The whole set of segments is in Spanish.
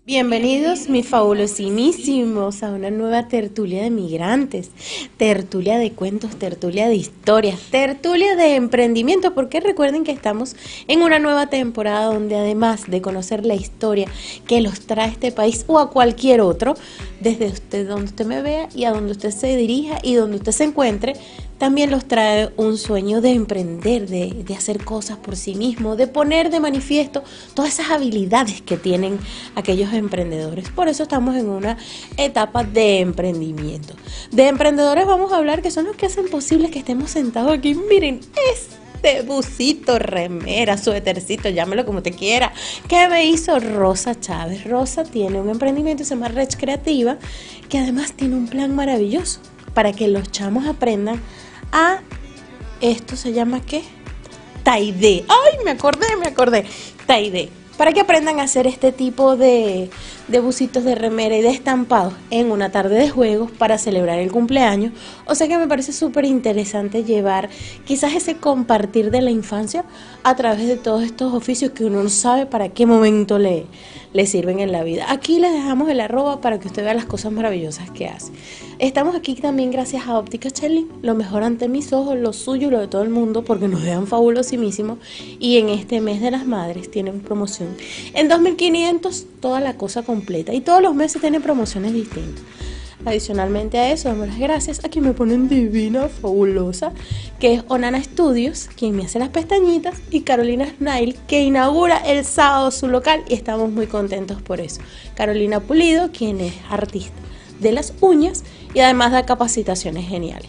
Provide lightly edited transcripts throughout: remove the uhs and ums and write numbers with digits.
Bienvenidos, mis fabulosimísimos, a una nueva tertulia de migrantes, tertulia de cuentos, tertulia de historias, tertulia de emprendimiento, porque recuerden que estamos en una nueva temporada donde además de conocer la historia que los trae a este país o a cualquier otro, desde usted donde usted me vea y a donde usted se dirija y donde usted se encuentre, también los trae un sueño de emprender, de hacer cosas por sí mismo, de poner de manifiesto todas esas habilidades que tienen aquellos emprendedores. Por eso estamos en una etapa de emprendimiento. De emprendedores vamos a hablar que son los que hacen posible que estemos sentados aquí. Miren, este busito, remera, suétercito, llámelo como te quiera, que me hizo Rosa Chávez. Rosa tiene un emprendimiento que se llama Rech Creativa, que además tiene un plan maravilloso para que los chamos aprendan a, esto se llama ¿qué? Taide. ¡Ay, me acordé! Taide. Para que aprendan a hacer este tipo de busitos de remera y de estampados en una tarde de juegos para celebrar el cumpleaños. O sea que me parece súper interesante llevar quizás ese compartir de la infancia a través de todos estos oficios que uno no sabe para qué momento le sirven en la vida. Aquí les dejamos el @ para que usted vea las cosas maravillosas que hace. Estamos aquí también gracias a Óptica Chelín, lo mejor ante mis ojos, lo suyo y lo de todo el mundo, porque nos dejan fabulosimísimos. Y en este mes de las madres tienen promoción en 2.500 toda la cosa completa, y todos los meses tienen promociones distintas. Adicionalmente a eso, damos las gracias a quien me ponen divina, fabulosa, que es Onana Studios, quien me hace las pestañitas, y Carolina Snail, que inaugura el sábado su local, y estamos muy contentos por eso. Carolina Pulido, quien es artista de las uñas y además da capacitaciones geniales.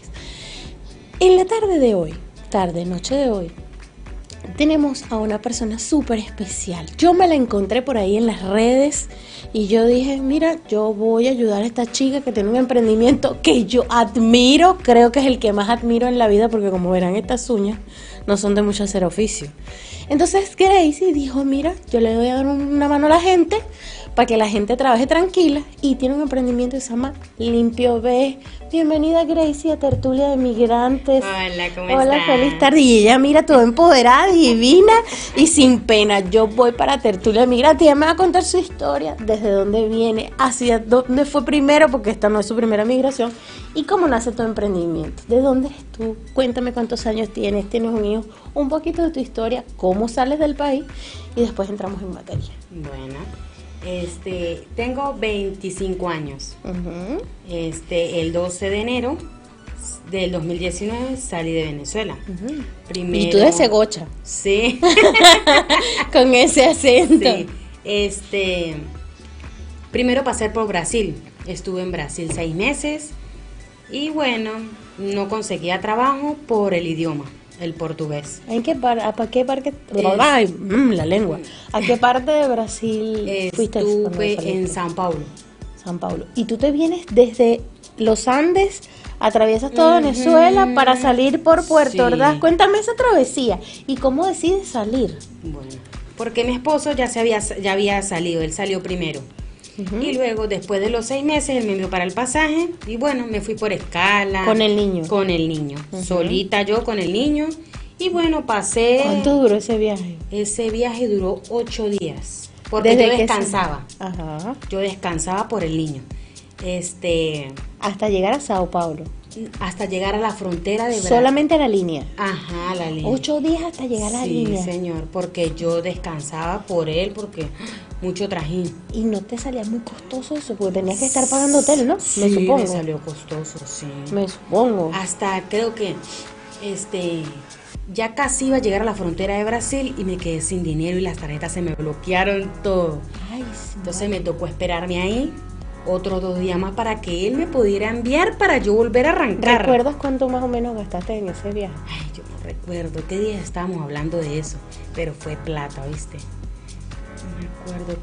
En la noche de hoy, tenemos a una persona súper especial. Yo me la encontré por ahí en las redes y yo dije, mira, yo voy a ayudar a esta chica que tiene un emprendimiento que yo admiro, creo que es el que más admiro en la vida, porque como verán, estas uñas no son de mucho hacer oficio. Entonces Gracie dijo, mira, yo le voy a dar una mano a la gente para que la gente trabaje tranquila, y tiene un emprendimiento que se llama Limpio B. Bienvenida, Gracie, a Tertulia de Migrantes. Hola, ¿cómo Hola, estás? feliz tarde. Y ella, mira, todo empoderada, divina y sin pena. Yo voy para Tertulia de Migrantes y ella me va a contar su historia, desde dónde viene, hacia dónde fue primero, porque esta no es su primera migración, y cómo nace tu emprendimiento. ¿De dónde eres tú? Cuéntame cuántos años tienes un hijo, un poquito de tu historia, cómo sales del país, y después entramos en materia. Bueno, tengo 25 años. Uh-huh. El 12 de enero del 2019 salí de Venezuela. Uh-huh. Primero, y tú de Segocha. Sí. Con ese acento. Sí. Primero pasé por Brasil. Estuve en Brasil 6 meses. Y bueno, no conseguía trabajo por el idioma, el portugués. ¿En qué parte? La lengua. ¿A qué parte de Brasil fuiste? Estuve en São Paulo. San Paulo. ¿Y tú te vienes desde los Andes, atraviesas toda Venezuela para salir por Puerto Ordaz? Cuéntame esa travesía. ¿Y cómo decides salir? Bueno, porque mi esposo ya había salido, él salió primero. Uh-huh. Y luego, después de los 6 meses, él me envió para el pasaje. Y bueno, me fui por escala. ¿Con el niño? Con el niño. Uh-huh. Solita yo con el niño. Y bueno, pasé... ¿Cuánto duró ese viaje? Ese viaje duró 8 días. Porque yo descansaba. Ajá. Yo descansaba por el niño. Hasta llegar a Sao Paulo. Hasta llegar a la frontera de Brasil. Solamente a la línea. Ajá, la línea. 8 días hasta llegar a la línea. Sí, señor, porque yo descansaba por él, porque mucho trajín. ¿Y no te salía muy costoso eso? Porque tenías que estar pagando hotel, ¿no? Sí, me supongo. me salió costoso, sí. Me supongo. Hasta creo que, ya casi iba a llegar a la frontera de Brasil y me quedé sin dinero y las tarjetas se me bloquearon todo. Ay, sí. Entonces me tocó esperarme ahí otros 2 días más para que él me pudiera enviar para yo volver a arrancar. ¿Recuerdas cuánto más o menos gastaste en ese viaje? Ay, yo no recuerdo qué día estábamos hablando de eso, pero fue plata, ¿viste? No me acuerdo.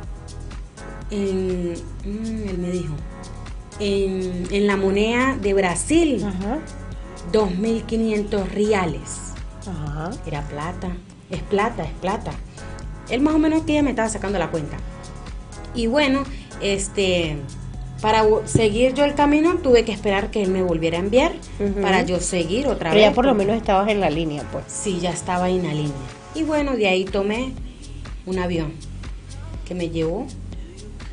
Él me dijo, en la moneda de Brasil, Ajá. 2.500 reales. Ajá. Era plata, es plata. Él más o menos que ya me estaba sacando la cuenta. Y bueno, para seguir yo el camino tuve que esperar que él me volviera a enviar para yo seguir otra vez. Pero ya por lo menos estabas en la línea, pues. Sí, ya estaba en la línea. Y bueno, de ahí tomé un avión que me llevó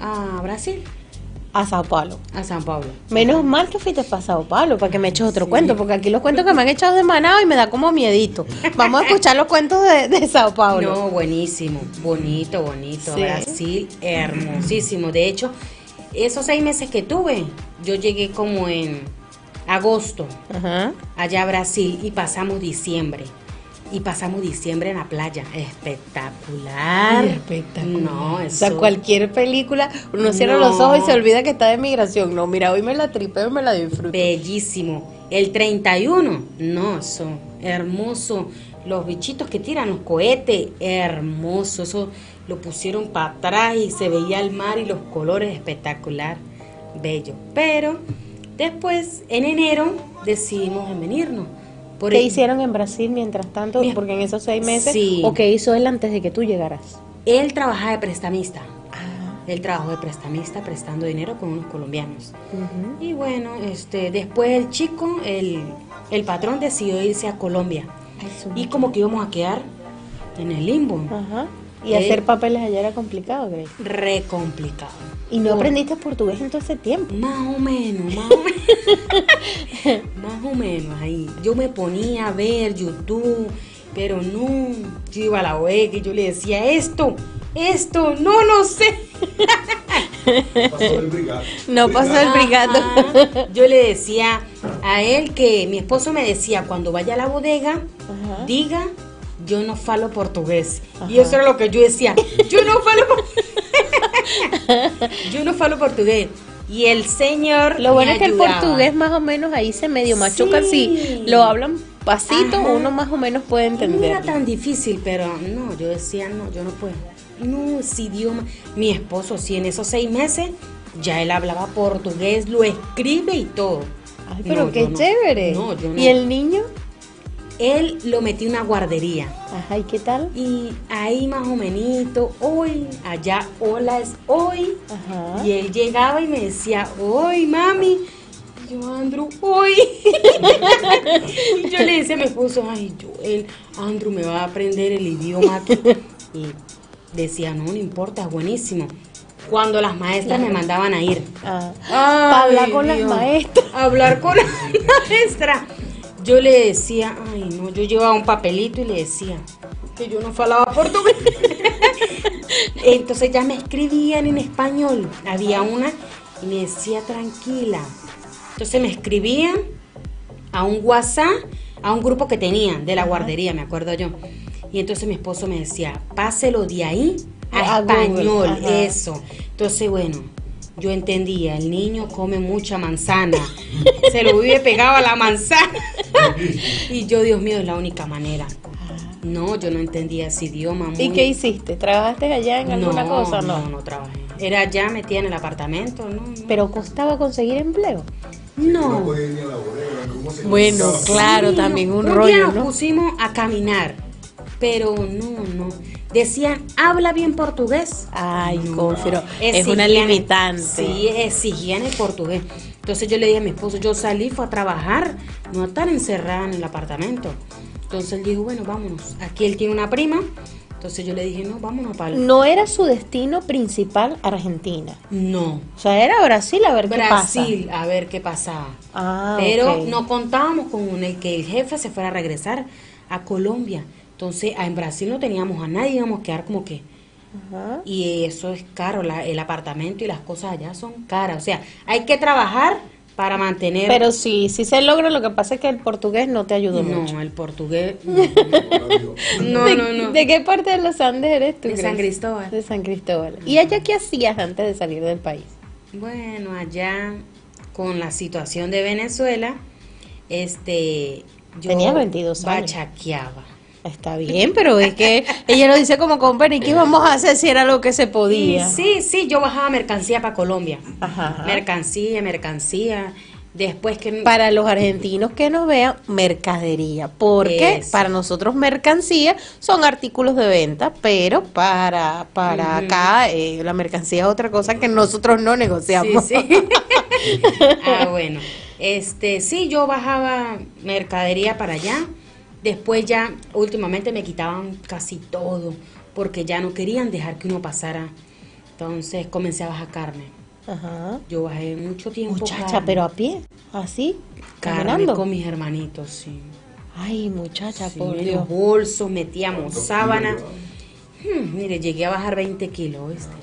a Brasil, A Sao Paulo. a San Pablo. Menos mal que fuiste para Sao Paulo, para que me eches otro Sí. cuento, porque aquí los cuentos que me han echado de Manao y me da como miedito. Vamos a escuchar los cuentos de Sao Paulo. No, buenísimo, bonito, bonito. Sí. Brasil, hermosísimo. De hecho, esos 6 meses que tuve, yo llegué como en agosto Ajá. allá a Brasil y pasamos diciembre. Y pasamos diciembre en la playa. Espectacular. Espectacular. No, O eso. sea, cualquier película, uno cierra No. los ojos y se olvida que está de migración. No, mira, hoy me la tripeo y me la disfruto. Bellísimo. El 31, no, eso, hermoso. Los bichitos que tiran los cohetes, hermoso. Eso lo pusieron para atrás y se veía el mar y los colores, espectacular, bello. Pero después, en enero, decidimos en venirnos. Por ¿Qué el- hicieron en Brasil mientras tanto? Mira, Porque en esos 6 meses, sí. ¿o qué hizo él antes de que tú llegaras? Él trabajaba de prestamista. Ah, Él trabajó de prestamista prestando dinero con unos colombianos. ujú. Y bueno, después el chico, el patrón decidió irse a Colombia. Ay, su Y como que íbamos a quedar en el limbo. Ajá. Y Eh, hacer papeles allá era complicado, Grace. Re complicado. ¿Y no Por- aprendiste portugués en todo ese tiempo? Más o menos, más o menos. Más o menos ahí. Yo me ponía a ver YouTube, pero no. Yo iba a la web y yo le decía, esto, no sé. Pasó el brigado. No pasó el brigado. Ajá. Yo le decía a él que mi esposo me decía, cuando vaya a la bodega, Ajá. diga, yo no falo portugués. Ajá. Y eso era lo que yo decía, yo no falo yo no falo portugués. Y el señor Lo bueno me es que el ayudaba. portugués más o menos ahí se medio machuca Sí. así. Lo hablan pasito, Ajá. uno más o menos puede No era entender. tan difícil, pero no, yo decía, no, yo no puedo. No, ese idioma. Mi esposo, sí, en esos 6 meses, ya él hablaba portugués, lo escribe y todo. Ay, pero No, qué yo no. chévere. No, yo no. ¿Y el niño? Él lo metió en una guardería. Ajá, ¿y qué tal? Y ahí más o menos, hoy, allá, hola es hoy. Ajá. Y él llegaba y me decía, hoy, mami. Y yo, Andrew, hoy. Y yo le decía a mi esposo, ay, Andrew me va a aprender el idioma aquí. Y decía, no importa, es buenísimo. Cuando las maestras me mandaban a ir. Ah. Ay, Para hablar con las Dios. maestras. Hablar con las maestras. Yo le decía, ay, no, yo llevaba un papelito y le decía que yo no falaba portugués. Entonces ya me escribían en español. Había una y me decía, tranquila. Entonces me escribían a un WhatsApp, a un grupo que tenían de la guardería, me acuerdo yo. Y entonces mi esposo me decía, páselo de ahí a A Google, español, ajá. eso. Entonces, bueno, yo entendía, el niño come mucha manzana, se lo vive pegado a la manzana. Y yo, Dios mío, es la única manera. No, yo no entendía ese idioma. ¿Y qué hiciste? ¿Trabajaste allá en alguna no, cosa? no trabajé. Era ya metida en el apartamento, ¿no? Pero costaba conseguir empleo. No No. podía ir ni a la bodega, ¿cómo se Bueno, comenzaba? claro, Sí, también un día rollo, nos ¿no? pusimos a caminar, pero no. Decían, ¿habla bien portugués? Ay, No. confiro. Es una Exigían- limitante. Sí, exigían el portugués. Entonces yo le dije a mi esposo, yo salí, fue a trabajar, no a estar encerrada en el apartamento. Entonces él dijo, bueno, vámonos. Aquí él tiene una prima. Entonces yo le dije, no, vámonos para el... No era su destino principal Argentina. No. O sea, era Brasil a ver qué pasa. Brasil, a ver qué pasaba. Ah, Pero ok. no contábamos con el que el jefe se fuera a regresar a Colombia. Entonces, en Brasil no teníamos a nadie, íbamos a quedar como que... Ajá. Y eso es caro, el apartamento y las cosas allá son caras. O sea, hay que trabajar para mantener... Pero sí se logra, lo que pasa es que el portugués no te ayudó no, mucho. el portugués... No, No. ¿De qué parte de los Andes eres tú? De Grace? San Cristóbal. De San Cristóbal. ¿Y allá qué hacías antes de salir del país? Bueno, allá con la situación de Venezuela, yo Tenías 22 años. bachaqueaba. Está bien, pero es que ella lo dice como company, ¿qué íbamos a hacer si era lo que se podía? Y sí, yo bajaba mercancía para Colombia. Ajá. Mercancía. Después que... Para los argentinos que nos vean, mercadería, porque Eso. para nosotros mercancía son artículos de venta, pero para Ujú. acá la mercancía es otra cosa que nosotros no negociamos. Sí. Bueno. Sí, yo bajaba mercadería para allá. Después ya, últimamente me quitaban casi todo, porque ya no querían dejar que uno pasara Entonces comencé a bajar carne. Ajá. Yo bajé mucho tiempo Muchacha, carne. pero a pie, así, Carne caminando. con mis hermanitos, sí. Ay, muchacha, Sí, por en Dios. los bolsos, metíamos ¿Cuántos sábana. kilos Mire, llegué a bajar 20 kilos, ¿viste?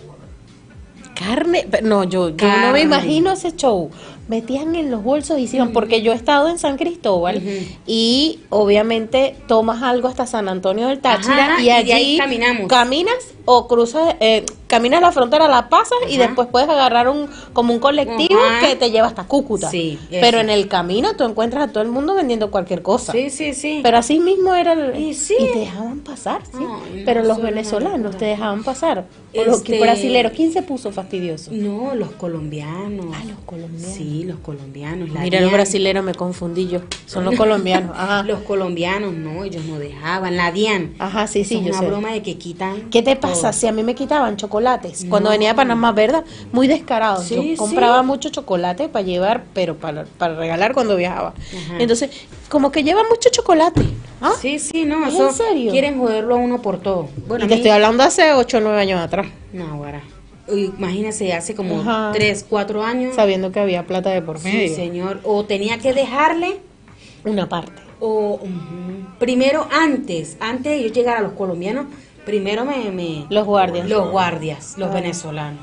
Carne, no, yo no me Carne. imagino ese show. Metían en los bolsos y se iban, porque yo he estado en San Cristóbal Ujú. y obviamente tomas algo hasta San Antonio del Táchira Ajá, y y de allí ahí caminamos. caminas o cruzas, caminas la frontera, la pasas y Ajá. después puedes agarrar como un colectivo Ajá. que te lleva hasta Cúcuta. Sí, pero eso. en el camino tú encuentras a todo el mundo vendiendo cualquier cosa. Sí, sí, sí. Pero así mismo era Y sí. y te dejaban pasar, sí. Ay, no, pero los eso era una venezolanos locura. te dejaban pasar. O los Este- brasileros, ¿quién se puso fastidioso? No, los colombianos. Ah, los colombianos. Sí, los colombianos. la Mira, los DIAN. brasileros me confundí yo. Son los colombianos. Ajá. Los colombianos, no, ellos no dejaban. La DIAN. Ajá, sí, sí, Es yo una sé. broma de que quitan. ¿Qué te pasa? todo. Si a mí me quitaban chocolates. Cuando No. venía a Panamá, ¿verdad? Muy descarado. Sí, Yo sí. compraba mucho chocolate para llevar, pero para regalar cuando viajaba. Ajá. Entonces, como que llevan mucho chocolate. ¿Ah? Sí, sí, no, ¿Es eso en serio? quieren joderlo a uno por todo. Bueno, Y a te mí- estoy hablando hace 8 o 9 años atrás, No, guara. Imagínese, hace como Ajá. 3, 4 años. sabiendo que había plata de por Sí, medio. señor. O tenía que dejarle, Una parte. o primero antes de yo llegar a los colombianos, primero Los guardias. los guardias, los Ah. venezolanos.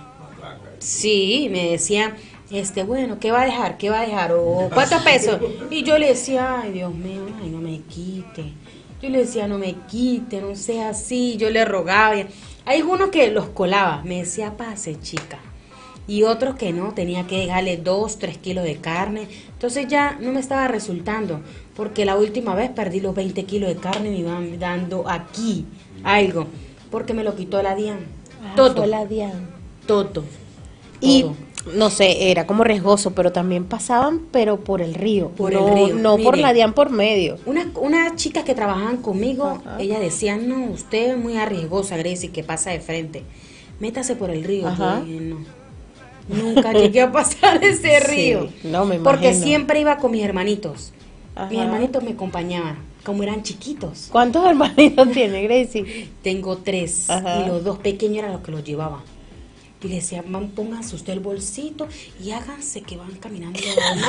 Sí, me decían, bueno, ¿qué va a dejar? ¿Qué va a dejar? O ¿cuántos pesos? Y yo le decía, ay, Dios mío, ay, no me quite. Yo le decía, no me quite, no sea así. Yo le rogaba. Hay algunos que los colaba, me decía, pase, chica. Y otros que no, tenía que dejarle 2, 3 kilos de carne. Entonces ya no me estaba resultando, porque la última vez perdí los 20 kilos de carne y me iban dando aquí algo, porque me lo quitó la DIAN. Todo, Fue la DIAN. todo. Y todo. no sé, era como riesgoso, pero también pasaban, pero por el río. Por no, el río, no por mire. la DIAN por medio. Unas chicas que trabajaban conmigo, Ajá. ellas decían, no, usted es muy arriesgosa, Gracie, que pasa de frente. Métase por el río. Ajá. Yo dije, no. Nunca llegué a pasar ese río. Sí, no me Porque imagino. siempre iba con mis hermanitos. Ajá. Mis hermanitos me acompañaban, como eran chiquitos. ¿Cuántos hermanitos tiene, Gracie? Tengo 3 Ajá. y los 2 pequeños eran los que los llevaban. Y le decía, pónganse usted el bolsito y háganse que van caminando.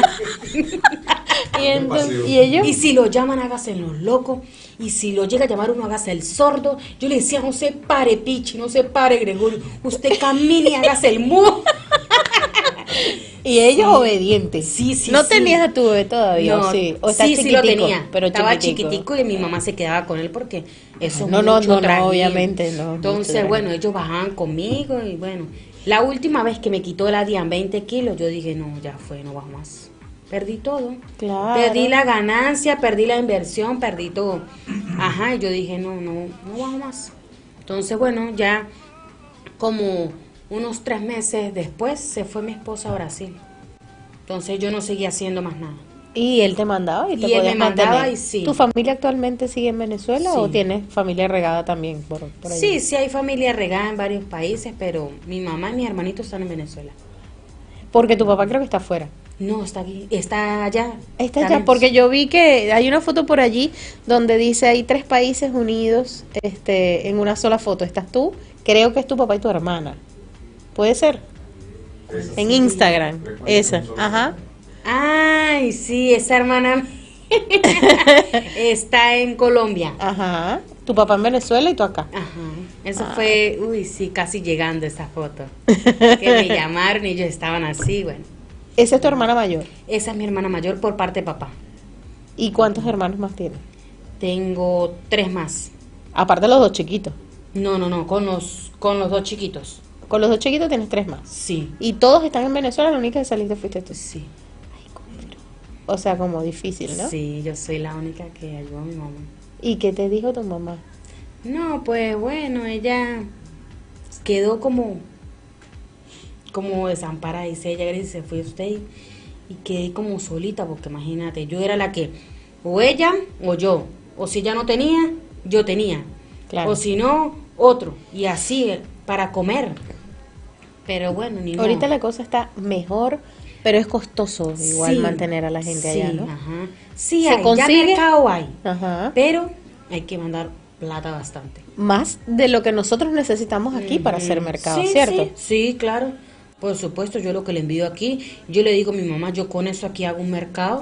Y, entonces, paseo. ¿y ellos? Y si lo llaman, hágase los locos. Y si lo llega a llamar uno, hágase el sordo. Yo le decía, no se pare, Pichi, no se pare, Gregorio. Usted camine y hágase el mudo. Y ellos obedientes. Sí, sí, ¿No sí. tenías a tu bebé todavía? No, ¿O sí? ¿O está sí, sí lo chiquitico? tenía. Pero estaba chiquitico. chiquitico y mi mamá se quedaba con él porque eso es No, no, mucho no, no, trajín. obviamente, no, mucho Entonces, trajín. bueno, ellos bajaban conmigo y bueno. La última vez que me quitó la DIAN 20 kilos, yo dije, no, ya fue, no bajo más. Perdí todo. Claro. Perdí la ganancia, perdí la inversión, perdí todo. Ajá, y yo dije, no bajo más. Entonces, bueno, ya como unos 3 meses después se fue mi esposa a Brasil. Entonces yo no seguía haciendo más nada. Y él te mandaba y te Y él podías me mandaba mantener. y sí. ¿Tu familia actualmente sigue en Venezuela Sí. o tienes familia regada también por ahí? Sí, sí hay familia regada en varios países, pero mi mamá y mis hermanitos están en Venezuela. Porque tu papá creo que está afuera. No, está aquí, está allá. Está También. ya, porque yo vi que hay una foto por allí donde dice hay 3 países unidos en una sola foto. Estás tú, creo que es tu papá y tu hermana. ¿Puede ser? En Instagram, esa. Ajá. Ay, sí, esa hermana está en Colombia. Ajá. Tu papá en Venezuela y tú acá. Ajá. Eso fue, uy, sí, casi llegando esa foto. Que me llamaron y ellos estaban así, bueno. Esa es tu hermana mayor. Esa es mi hermana mayor por parte de papá. ¿Y cuántos hermanos más tienes? Tengo 3 más. Aparte de los 2 chiquitos. No, con los 2 chiquitos. Con los 2 chiquitos tienes 3 más. Sí, Y todos están en Venezuela, la única que saliste fuiste tú. sí. O sea, como difícil, ¿no? Sí, yo soy la única que ayudó a mi mamá. ¿Y qué te dijo tu mamá? No, pues bueno, ella quedó como desamparada, dice ella, Gracie, se fue usted y quedé como solita, porque imagínate, yo era la que, o ella o yo, o si ella no tenía, yo tenía, Claro. o si no, otro, y así para comer. Pero bueno, ni modo. Ahorita la cosa está mejor, pero es costoso igual Sí, mantener a la gente sí, allá, ¿no? Ajá. Sí, ¿Se hay, ya consigue? mercado hay, Ajá. pero hay que mandar plata bastante. Más de lo que nosotros necesitamos aquí para hacer mercado, Sí, ¿cierto? sí, sí, claro. Por supuesto, yo lo que le envío aquí, yo le digo a mi mamá, yo con eso aquí hago un mercado.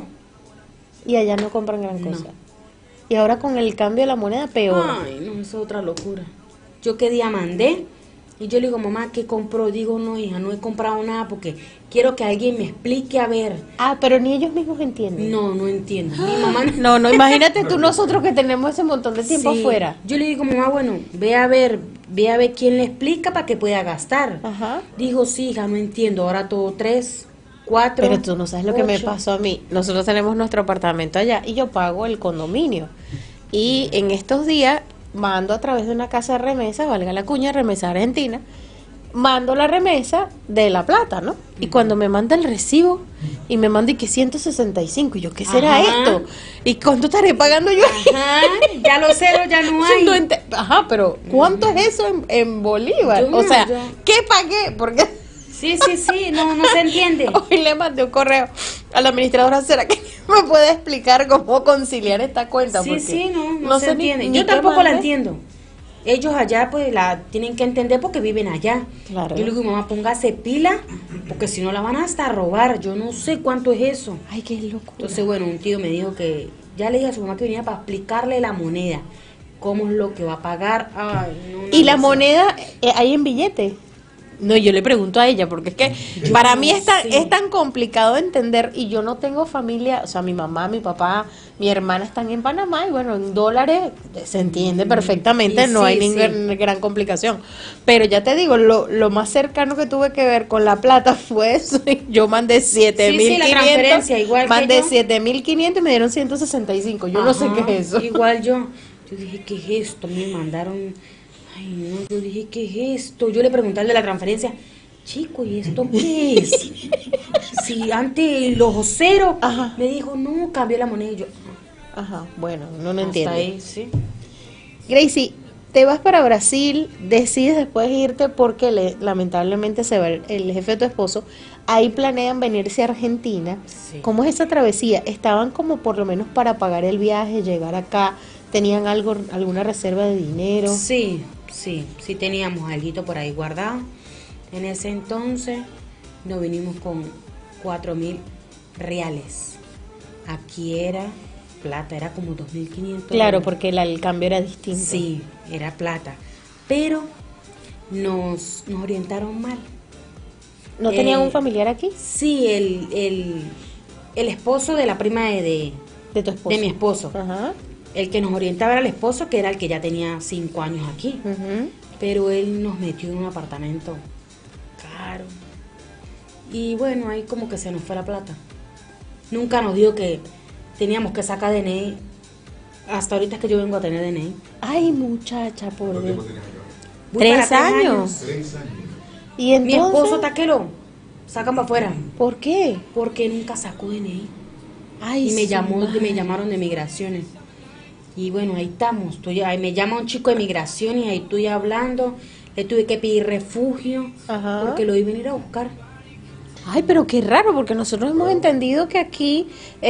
Y allá no compran gran No. cosa. Y ahora con el cambio de la moneda, peor. Ay, no, eso es otra locura. Yo qué día mandé y yo le digo, mamá, ¿qué compró? Digo, no, hija, no he comprado nada porque quiero que alguien me explique a ver. Ah, pero ni ellos mismos entienden. No, no entiendo. Mi mamá no. No, no, imagínate tú nosotros que tenemos ese montón de tiempo Sí. afuera. Yo le digo, mamá, bueno, ve a ver quién le explica para que pueda gastar. Ajá. Dijo, sí, hija, no entiendo. Ahora todo 3, 4. Pero tú no sabes lo que me 8. pasó a mí. Nosotros tenemos nuestro apartamento allá y yo pago el condominio. Y en estos días mando a través de una casa de remesa, valga la cuña, remesa argentina, mando la remesa de La Plata, ¿no? Y cuando me manda el recibo y me manda y que 165, y yo, ¿qué será Ajá. esto? ¿Y cuánto estaré pagando yo? Ajá, ya los ceros ya no hay. Ajá, pero ¿cuánto es eso en bolívar? Yo O sea, yo- ¿qué pagué? Porque Sí, sí, sí, no, no se entiende. hoy le mandé un correo a la administradora, ¿será que me puede explicar cómo conciliar esta cuenta? Sí, Porque sí, no se sé entiende. ni Yo qué tampoco la mandé. entiendo. Ellos allá pues la tienen que entender porque viven allá. Claro. Yo le digo, mamá, póngase pila porque si no la van hasta a robar. Yo no sé cuánto es eso. Ay, qué locura. Entonces, bueno, un tío me dijo que ya le dije a su mamá que venía para explicarle la moneda, cómo es lo que va a pagar. Ay, no, ¿Y la no sé. moneda hay en billete? No, yo le pregunto a ella, porque es que para mí no es sé. tan complicado entender, y yo no tengo familia, o sea, mi mamá, mi papá, mi hermana están en Panamá, y bueno, en dólares se entiende perfectamente, y no sí, hay ninguna gran complicación. Pero ya te digo, lo más cercano que tuve que ver con La Plata fue eso, y yo mandé Sí, sí, la 7.500, transferencia, igual que mandé yo. 7.500 y me dieron 165, yo no sé Ajá, qué es eso. Igual yo. Yo dije, ¿qué es esto? Me mandaron. Ay, no, yo dije, ¿qué es esto? Yo le pregunté al de la transferencia, chico, ¿y esto qué es? Si antes los ceros, Ajá. me dijo, no, cambió la moneda. Y yo, Ajá, bueno, no hasta entiendo. ahí, sí. Gracie, te vas para Brasil, decides después irte porque lamentablemente se va el jefe de tu esposo. Ahí planean venirse a Argentina. Sí. ¿Cómo es esa travesía? ¿Estaban como por lo menos para pagar el viaje, llegar acá? ¿Tenían alguna reserva de dinero? Sí, sí teníamos alguito por ahí guardado. En ese entonces nos vinimos con 4.000 reales. Aquí era plata, era como 2.500. Claro, dólares. porque el cambio era distinto. Sí, era plata. Pero nos orientaron mal. ¿No tenían Eh, un familiar aquí? Sí, el esposo de la prima De tu esposo. de mi esposo. Ajá. El que nos orientaba era el esposo, que era el que ya tenía 5 años aquí. Ujú. Pero él nos metió en un apartamento caro. Y bueno, ahí como que se nos fue la plata. Nunca nos dijo que teníamos que sacar DNI. Hasta ahorita es que yo vengo a tener DNI. Ay, muchacha, por ¿Cuánto Dios. tiempo tienes acá? Voy 3 para años. 6 años. Y entonces, Mi esposo taquero, sacan para afuera. ¿por qué? Porque nunca sacó DNI. Ay, Y me su llamó, madre. me llamaron de migraciones. Y bueno, ahí estamos. Ahí me llama un chico de migraciones y ahí estoy hablando. Le tuve que pedir refugio Ajá. porque lo iba a ir a buscar. Ay, pero qué raro, porque nosotros hemos entendido que aquí,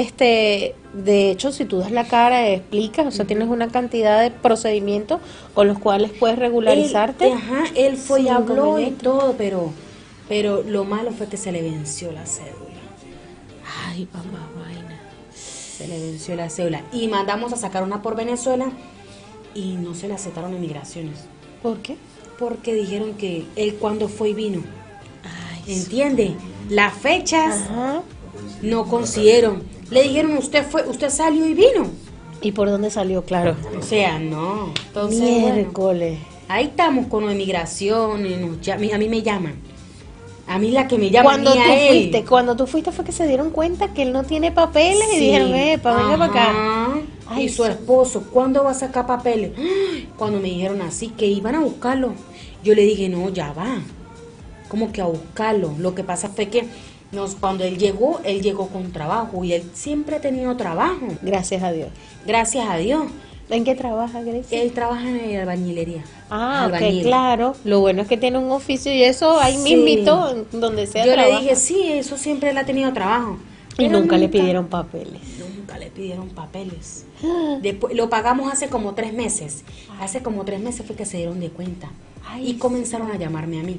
de hecho, si tú das la cara, explicas, o sea, tienes una cantidad de procedimientos con los cuales puedes regularizarte. Él fue y sin habló y inconveniente. todo, pero lo malo fue que se le venció la cédula. Ay, mamá, vaina. Se le venció la cédula. Y mandamos a sacar una por Venezuela y no se la aceptaron en migraciones. ¿Por qué? Porque dijeron que él cuando fue y vino. Ay, ¿Entiende? Las fechas ajá. no consiguieron. Le dijeron, usted salió y vino. ¿Y por dónde salió? Claro. O sea, no. Entonces, bueno, Miércoles. ahí estamos con lo de migraciones. A mí me llaman. A mí la que me llama Cuando ni tú a él. cuando tú fuiste fue que se dieron cuenta que él no tiene papeles y Sí. dijeron, venga para acá. Ajá. Ay, Y su sí. esposo, ¿cuándo va a sacar papeles? ¡Ay! Cuando me dijeron así, que iban a buscarlo. Yo le dije, no, ya va. ¿Cómo que a buscarlo? Lo que pasa fue que cuando él llegó con trabajo y él siempre ha tenido trabajo. Gracias a Dios. Gracias a Dios. ¿En qué trabaja, Grecia? Él trabaja en albañilería. Ah, ok, Albañil. claro. Lo bueno es que tiene un oficio y eso ahí Sí. mismito, donde sea Yo trabaja. le dije, sí, eso siempre él ha tenido trabajo. Y Pero nunca le pidieron papeles. Nunca le pidieron papeles. Después, lo pagamos hace como 3 meses. Hace como 3 meses fue que se dieron de cuenta. Ay, Y comenzaron a llamarme a mí.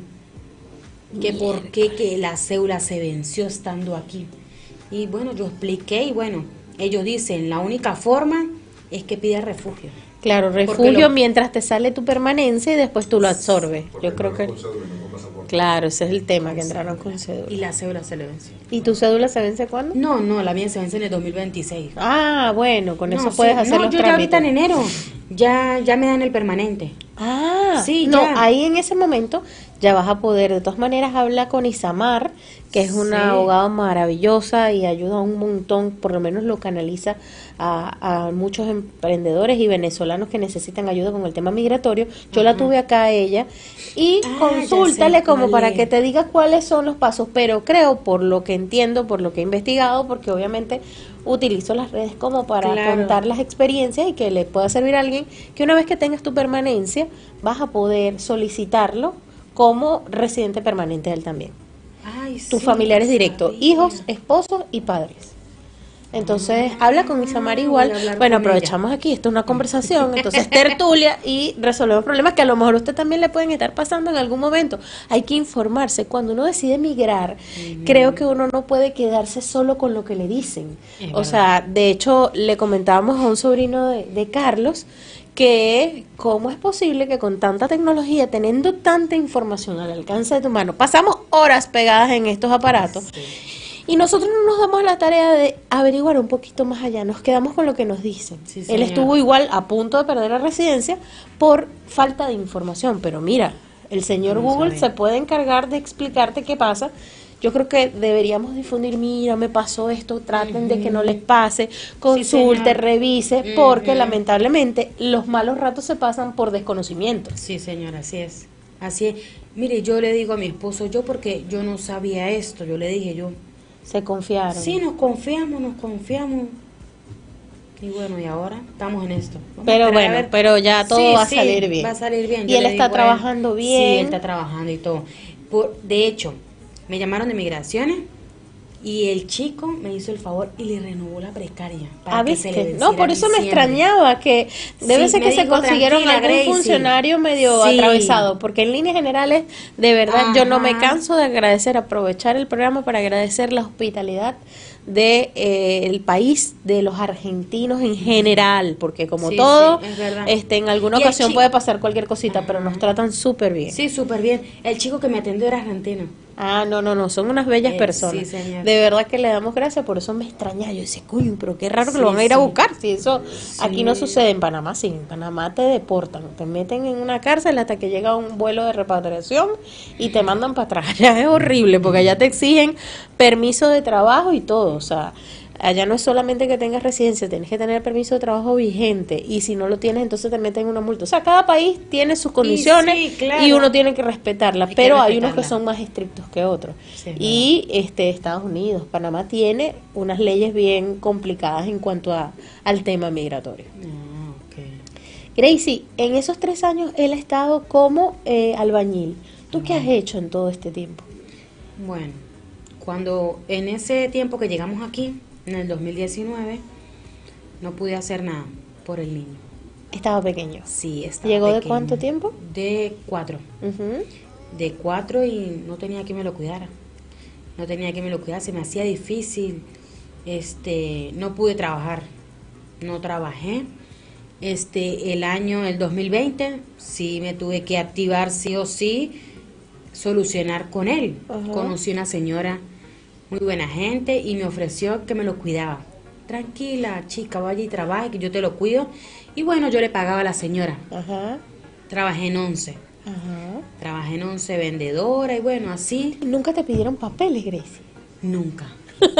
Que por qué que la cédula se venció estando aquí. Y bueno, yo expliqué y bueno, ellos dicen, la única forma es que pidas refugio. Claro, Porque refugio lo- mientras te sale tu permanencia y después tú lo absorbes. Yo creo que, Con cédula y no con pasaporte. claro, ese es el tema, que entraron con cédula. Y la cédula se le venció. ¿Y tu cédula se vence cuándo? No, la mía se vence en el 2026. Ah, bueno, con No, eso sí, puedes hacer no, los yo ya ahorita trámites. en enero ya me dan el permanente. Ah, Sí, no, ya. ahí en ese momento ya vas a poder, de todas maneras, habla con Isamar, que es una Sí. abogada maravillosa y ayuda un montón, por lo menos lo canaliza a muchos emprendedores y venezolanos que necesitan ayuda con el tema migratorio. Yo la tuve acá a ella y Ah, consúltale ya sé como cuál para es. que te diga cuáles son los pasos, pero creo, por lo que entiendo, por lo que he investigado, porque obviamente utilizo las redes como para Claro. contar las experiencias y que le pueda servir a alguien, que una vez que tengas tu permanencia vas a poder solicitarlo como residente permanente él también. Ay, Tus sí, familiares no directos, sabía. hijos, esposos y padres. Entonces, habla con Isamar igual. voy a hablar Bueno, con aprovechamos aquí, esto es una conversación, entonces tertulia y resolvemos problemas que a lo mejor a usted también le pueden estar pasando en algún momento. Hay que informarse. Cuando uno decide emigrar, creo que uno no puede quedarse solo con lo que le dicen. Es O sea, de hecho, le comentábamos a un sobrino de Carlos que cómo es posible que con tanta tecnología, teniendo tanta información al alcance de tu mano, pasamos horas pegadas en estos aparatos. Y nosotros no nos damos la tarea de averiguar un poquito más allá, nos quedamos con lo que nos dicen. Sí, Él señora. estuvo igual a punto de perder la residencia por falta de información, pero mira, el señor No Google sabía. se puede encargar de explicarte qué pasa. Yo creo que deberíamos difundir, mira, me pasó esto, traten de que no les pase, consulte, señor. revise, porque Ujú. lamentablemente los malos ratos se pasan por desconocimiento. Sí, señora, así es. Así es. Mire, yo le digo a mi esposo, yo porque yo no sabía esto, yo le dije, yo, Se confiaron. sí, nos confiamos. Y bueno, y ahora estamos en esto. Vamos a Pero esperar a bueno, ver. pero ya todo Sí, va a sí, salir bien. Va a salir bien. Y Yo él le está digo a él, trabajando Sí, bien. él está trabajando y todo. De hecho, me llamaron de migraciones y el chico me hizo el favor y le renovó la precaria. Para que se le ¿Viste? venciera No, por en eso me diciembre. extrañaba que debe Sí, ser que me se dijo, consiguieron "Tranquila, algún Gracie". funcionario medio Sí. atravesado, porque en líneas generales, de verdad, yo no me Ajá. canso de agradecer, aprovechar el programa para agradecer la hospitalidad de el país, de los argentinos en general, porque como Sí, todo, sí, es verdad. en alguna Y el ocasión chi- puede pasar cualquier cosita, pero nos tratan súper bien. Sí, súper bien. El chico que me atendió era argentino. Ah, no, son unas bellas Sí, personas. señor. De verdad que le damos gracias, por eso me extraña. Yo decía, coño, pero qué raro que Sí, lo van a ir a sí. buscar. Si eso aquí no sucede en Panamá, sí, en Panamá te deportan, te meten en una cárcel hasta que llega un vuelo de repatriación y te mandan para atrás. Allá es horrible, porque allá te exigen permiso de trabajo y todo, o sea, allá no es solamente que tengas residencia, tienes que tener permiso de trabajo vigente y si no lo tienes, entonces te meten en una multa. O sea, cada país tiene sus condiciones sí, claro. y uno tiene que respetarlas, Hay que pero hay unos que respetarla. son más estrictos que otros. Sí, es Y Estados Unidos, Panamá tiene unas leyes bien complicadas en cuanto al tema migratorio. Ah, ok. Gracie, en esos 3 años él ha estado como albañil. ¿Tú qué has hecho en todo este tiempo? Bueno, cuando en ese tiempo que llegamos aquí, en el 2019, no pude hacer nada por el niño. Estaba pequeño. Sí, estaba ¿Llegó de pequeño. cuánto tiempo? De 4. Ujú. De 4 y no tenía quien me lo cuidara. No tenía quien me lo cuidara, se me hacía difícil. No pude trabajar. No trabajé. El 2020 sí me tuve que activar sí o sí, solucionar con él. Ajá. Conocí una señora muy buena gente y me ofreció que me lo cuidaba. Tranquila, chica, vaya y trabaje, que yo te lo cuido. Y bueno, yo le pagaba a la señora. Ajá, Trabajé en 11. ajá. Trabajé en 11 vendedora y bueno, así. ¿Nunca te pidieron papeles, Gracie? Nunca.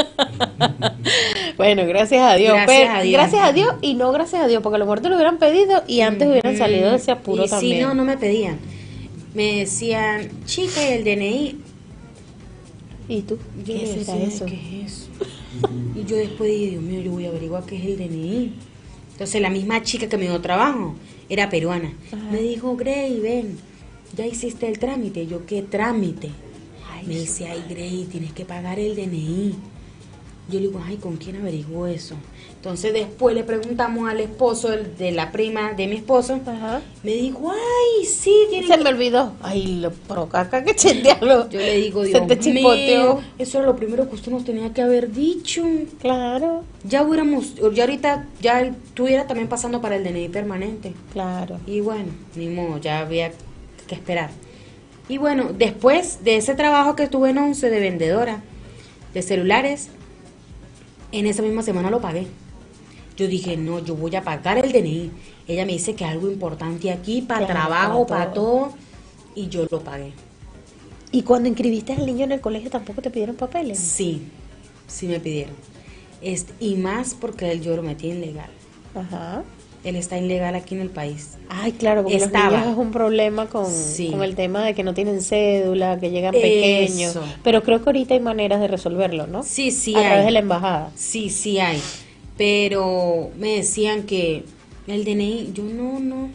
Bueno, gracias a Dios. Gracias a Dios. Gracias a Dios y no gracias a Dios, porque a lo mejor te lo hubieran pedido y antes hubieran salido de ese apuro y también. si no, no me pedían. Me decían, chica, ¿y el DNI? ¿Y tú? Yo ¿Qué le será decía, eso? ¿qué es eso? Y yo después dije, Dios mío, yo voy a averiguar qué es el DNI. Entonces la misma chica que me dio trabajo era peruana. Ajá. Me dijo, Grey, ven, ya hiciste el trámite. Yo, ¿qué trámite? Ay, Me dice, ay, Grey, tienes que pagar el DNI. Yo le digo, ay, ¿con quién averiguó eso? Entonces después le preguntamos al esposo de la prima de mi esposo. Ajá. Me dijo, ay, sí, tiene Se que... me olvidó. Ay, lo procaca que chetearlo. Yo le digo, Se Dios te chispoteó. mío, eso era lo primero que usted nos tenía que haber dicho. Claro, Ya hubiéramos, ya ahorita, ya estuviera también pasando para el DNI permanente. claro. Y bueno, ni modo, ya había que esperar. Y bueno, después de ese trabajo que estuve en 11 de vendedora de celulares, en esa misma semana lo pagué. Yo dije, no, yo voy a pagar el DNI. Ella me dice que algo importante aquí, para Claro, trabajo, para para todo. Y yo lo pagué. ¿Y cuando inscribiste al niño en el colegio tampoco te pidieron papeles? Sí, sí me pidieron. Y más porque él yo lo metí ilegal. Ajá. Él está ilegal aquí en el país. Ay, claro, porque Estaba. los niños es un problema Sí. con el tema de que no tienen cédula, que llegan pequeños. Eso. Pero creo que ahorita hay maneras de resolverlo, ¿no? Sí, sí A través hay. de la embajada. Sí, sí hay. Pero me decían que el DNI, yo no.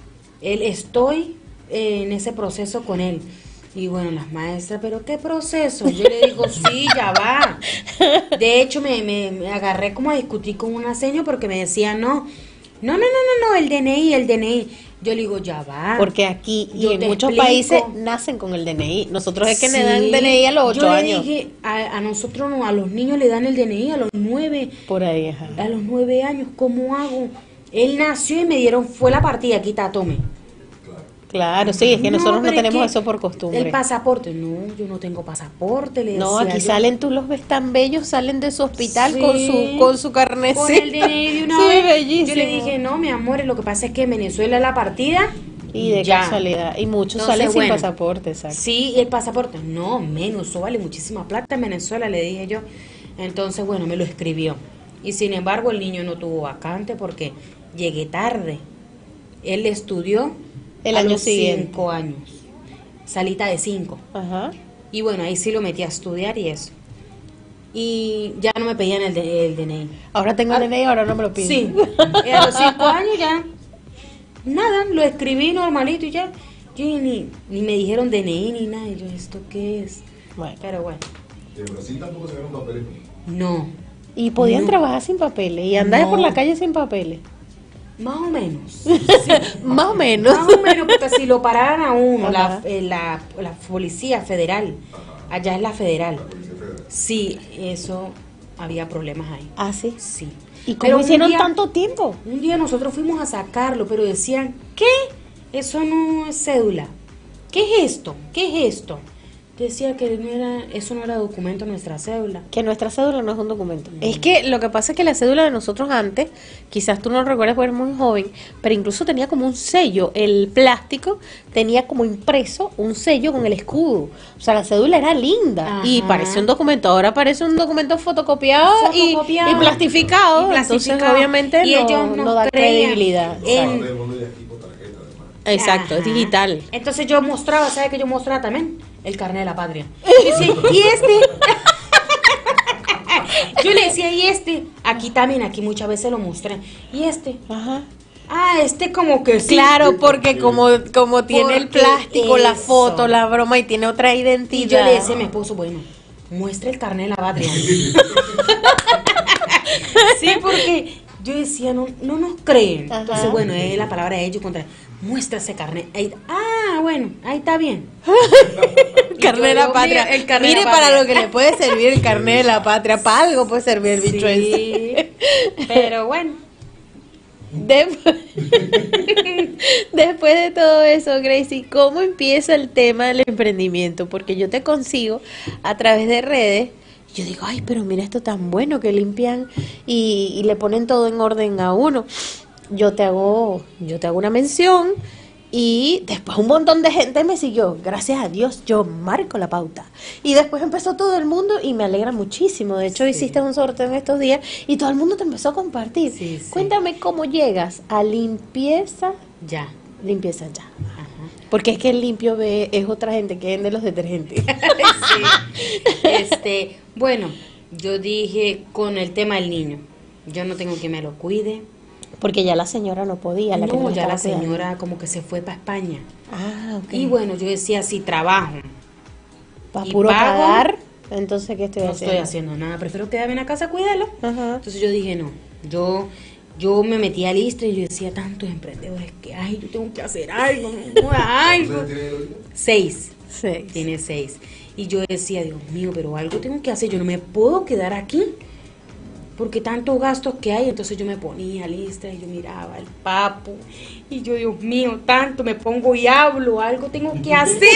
Estoy en ese proceso con él. Y bueno, las maestras, ¿pero qué proceso? Yo le digo, sí, ya va. De hecho, me agarré como a discutir con una señora porque me decía, no, el DNI. Yo le digo, ya va. Porque aquí y Yo en te muchos explico. países nacen con el DNI. Nosotros es que Sí, nos dan DNI a los 8 yo le años. dije, a nosotros no, a los niños le dan el DNI a los 9. Por ahí, ajá. A los 9 años, ¿cómo hago? Él nació y me dieron, fue la partida, aquí está, tome. Claro, sí, es que nosotros no pero es tenemos que eso por costumbre. El pasaporte, no, yo no tengo pasaporte, le No, decía aquí yo. salen, tú los ves tan bellos, salen de su hospital Sí, con su carnecita. Con el DNI de una Sí, vez. bellísimo. Yo le dije, no, mi amor, lo que pasa es que en Venezuela la partida. Y de ya. casualidad. Y muchos Entonces, salen sin bueno, pasaporte, exacto. Sí, y el pasaporte, no, menos, eso vale muchísima plata en Venezuela, le dije yo. Entonces, bueno, me lo escribió. Y sin embargo, el niño no tuvo vacante porque llegué tarde. Él estudió El a año los siguiente. 5 años. Salita de 5. Ajá. Y bueno, ahí sí lo metí a estudiar y eso. Y ya no me pedían el DNI. Ahora tengo el Ah, DNI, ahora no me lo piden. Sí, y a los 5 años ya, nada, lo escribí normalito y ya. Yo ni me dijeron DNI ni nada. Y yo, ¿esto qué es? Bueno. Pero bueno, En Brasil tampoco se ganan papeles. no, Y podían No. trabajar sin papeles y andar No. por la calle sin papeles. más o menos. Sí, Más o menos. más o menos, porque si lo pararan a uno, Ajá. la policía federal, allá es la federal. Policía Federal. Sí, eso, había problemas ahí. Ah, sí. Sí. ¿Y Pero cómo un hicieron día- tanto tiempo? Un día nosotros fuimos a sacarlo, pero decían, ¿qué? Eso no es cédula. ¿Qué es esto? ¿Qué es esto? Decía que eso no era documento, nuestra cédula. Que nuestra cédula no es un documento. Es que lo que pasa es que la cédula de nosotros antes, quizás tú no lo recuerdas porque eres muy joven, pero incluso tenía como un sello. El plástico tenía como impreso un sello con el escudo. O sea, la cédula era linda y Ajá. parecía un documento. Ahora parece un documento fotocopiado, Fotocopiado. y plastificado. Y Entonces, plastificado. obviamente, Y ellos no no da creían credibilidad. en- Exacto. Todo el mundo de aquí con tarjeta, además. Exacto, es Ajá. digital. Entonces yo mostraba, ¿sabes qué yo mostraba también? El carnet de la patria. Y decía, ¿y este? Yo le decía, ¿y este? Aquí también, aquí muchas veces lo mostré. ¿Y este? Ajá. Ah, este como que sí. Claro, porque como tiene el Porque plástico, la eso. foto, la broma y tiene otra identidad. Y yo le decía a mi esposo, bueno, muestra el carnet de la patria. Sí, porque yo decía, no nos creen. Ajá. Entonces, bueno, es la palabra de ellos contra, muestra ese carnet. Ahí, bueno, ahí está bien. El carnet de la Dios patria. mío, el carnet de Mire la para patria. lo que le puede servir el carnet de la patria. Para algo puede servir el bicho ese. Sí, pero bueno. Después, después de todo eso, Gracie, ¿cómo empieza el tema del emprendimiento? Porque yo te consigo a través de redes. Yo digo, ay, pero mira esto tan bueno que limpian y le ponen todo en orden a uno. Yo te hago una mención y después un montón de gente me siguió. Gracias a Dios, yo marco la pauta. Y después empezó todo el mundo y me alegra muchísimo. De hecho, Sí. hiciste un sorteo en estos días y todo el mundo te empezó a compartir. Sí, sí. Cuéntame cómo llegas a limpieza Ya. ya. Ajá. Porque es que el limpio ve es otra gente que vende los detergentes. Sí. Bueno, yo dije con el tema del niño, yo no tengo que me lo cuide. Porque ya la señora no podía. La que No, lo ya estaba la cuidando. señora como que se fue para España. Ah, ok. Y bueno, yo decía, si trabajo para y puro pago, pagar. Entonces, ¿qué estoy No haciendo? estoy haciendo nada, prefiero quedarme en la casa a cuidarlo. Ajá. Entonces yo dije, no, yo me metí a Listra y yo decía, tantos emprendedores que hay, yo tengo que hacer algo, no algo. ¿Cuántos tiene ahorita? 6, Sí. tiene 6. Y yo decía, Dios mío, pero algo tengo que hacer, yo no me puedo quedar aquí. Porque tantos gastos que hay, entonces yo me ponía lista y yo miraba el papo y yo, Dios mío, tanto me pongo y hablo, algo tengo que hacer.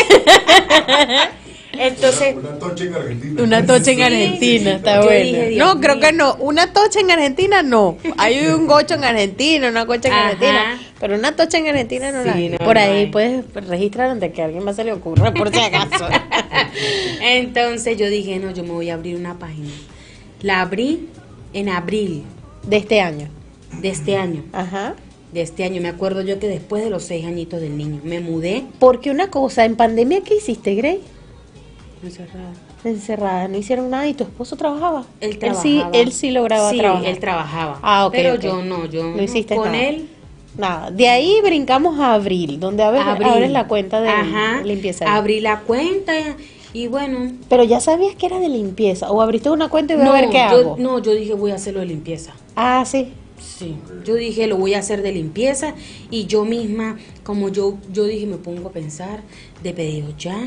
Entonces, Una tocha en Argentina. Una tocha en Sí, Argentina, sí, está yo buena. dije, Dios No, creo mío. que no. Una tocha en Argentina no. Hay un gocho en Argentina, una cocha en Ajá. Argentina. Pero una tocha en Argentina no la Sí, hay. no, Por no ahí hay. puedes registrar antes que a alguien más se le ocurra, por si acaso. entonces yo dije, no, yo me voy a abrir una página. La abrí en abril De este año. de este año. Ajá. De este año, me acuerdo yo que después de los 6 añitos del niño, me mudé Porque una cosa, en pandemia, ¿qué hiciste, Grey? encerrada. Encerrada, no hicieron nada y tu esposo trabajaba. Él sí, trabajaba. él sí lograba Sí, trabajar. él trabajaba. Ah, ok, Pero ok. yo no, yo No hiciste con nada. él. Nada. De ahí brincamos a abril, donde abres la cuenta de Ajá, limpieza. abrí la cuenta y bueno. Pero ya sabías que era de limpieza. O abriste una cuenta y voy a ver qué yo, hago. no, yo dije voy a hacerlo de limpieza. Ah, sí. Sí, yo dije lo voy a hacer de limpieza y yo misma, como yo dije me pongo a pensar de pedido ya,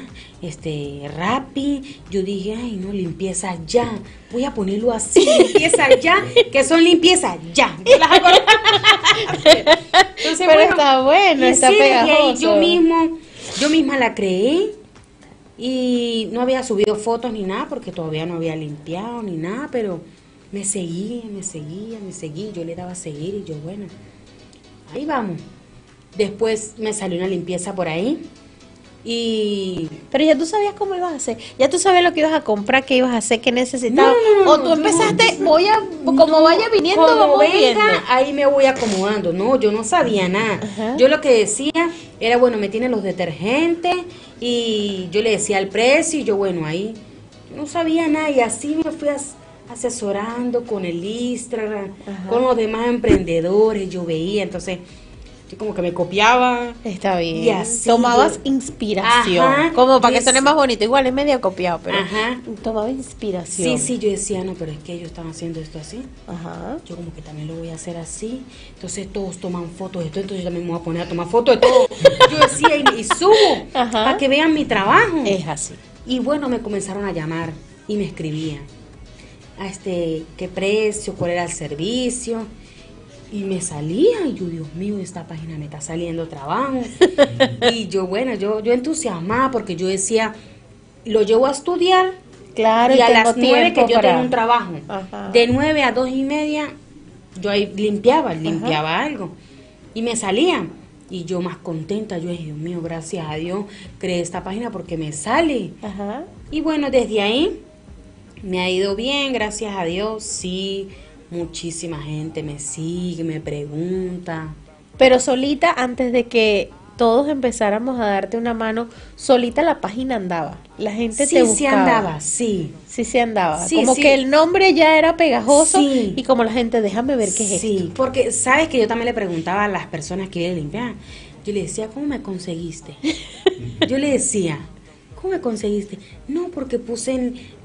Rappi, yo dije, ay no, limpieza ya, voy a ponerlo así, limpieza ya, que son limpieza ya. Yo las hago. Entonces, Pero está bueno, y está sí, desde ahí pegajoso. yo misma la creé y no había subido fotos ni nada porque todavía no había limpiado ni nada, pero me seguía, yo le daba a seguir y yo, bueno, ahí vamos. Después me salió una limpieza por ahí y Pero ya tú sabías cómo ibas a hacer. Ya tú sabías lo que ibas a comprar, qué ibas a hacer, qué necesitabas. No, O tú yo empezaste, no. como No, vaya viniendo, como vamos venga, viendo. ahí me voy acomodando. No, yo no sabía nada. Ajá. Yo lo que decía era, bueno, me tienen los detergentes y yo le decía el precio y yo, bueno, ahí yo no sabía nada y así me fui asesorando con el Instagram, Ajá. con los demás emprendedores, yo veía, entonces yo como que me copiaba. Está bien. Y así Tomabas yo- inspiración. Ajá, Como para y que suene más bonito. Igual es medio copiado, pero Ajá. tomaba inspiración. Sí, yo decía, no, pero es que ellos están haciendo esto así. Ajá. Yo como que también lo voy a hacer así. Entonces todos toman fotos de esto, entonces yo también me voy a poner a tomar fotos de todo. Yo decía y subo Ajá. para que vean mi trabajo. Es así. Y bueno, me comenzaron a llamar y me escribían. ¿Qué precio? ¿Cuál era el servicio? Y me salía, y yo, Dios mío, esta página me está saliendo trabajo. Y yo, bueno, yo entusiasmada porque yo decía, lo llevo a estudiar. Claro, Y a tengo las 9 que tiempo yo para- tenía un trabajo. Ajá. De 9 a 2:30 yo ahí limpiaba algo. Y me salía. Y yo más contenta, yo dije, Dios mío, gracias a Dios, creé esta página porque me sale. Ajá. Y bueno, desde ahí me ha ido bien, gracias a Dios. Sí, muchísima gente me sigue, me pregunta. Pero solita, antes de que todos empezáramos a darte una mano, solita la página andaba. La gente Sí, te buscaba. sí andaba, sí. Sí andaba. Sí, como sí. que el nombre ya era pegajoso Sí. y como la gente, déjame ver qué es Sí, esto. porque sabes que yo también le preguntaba a las personas que iban a limpiar. Yo le decía, ¿cómo me conseguiste? Yo le decía, ¿cómo me conseguiste? No, porque puse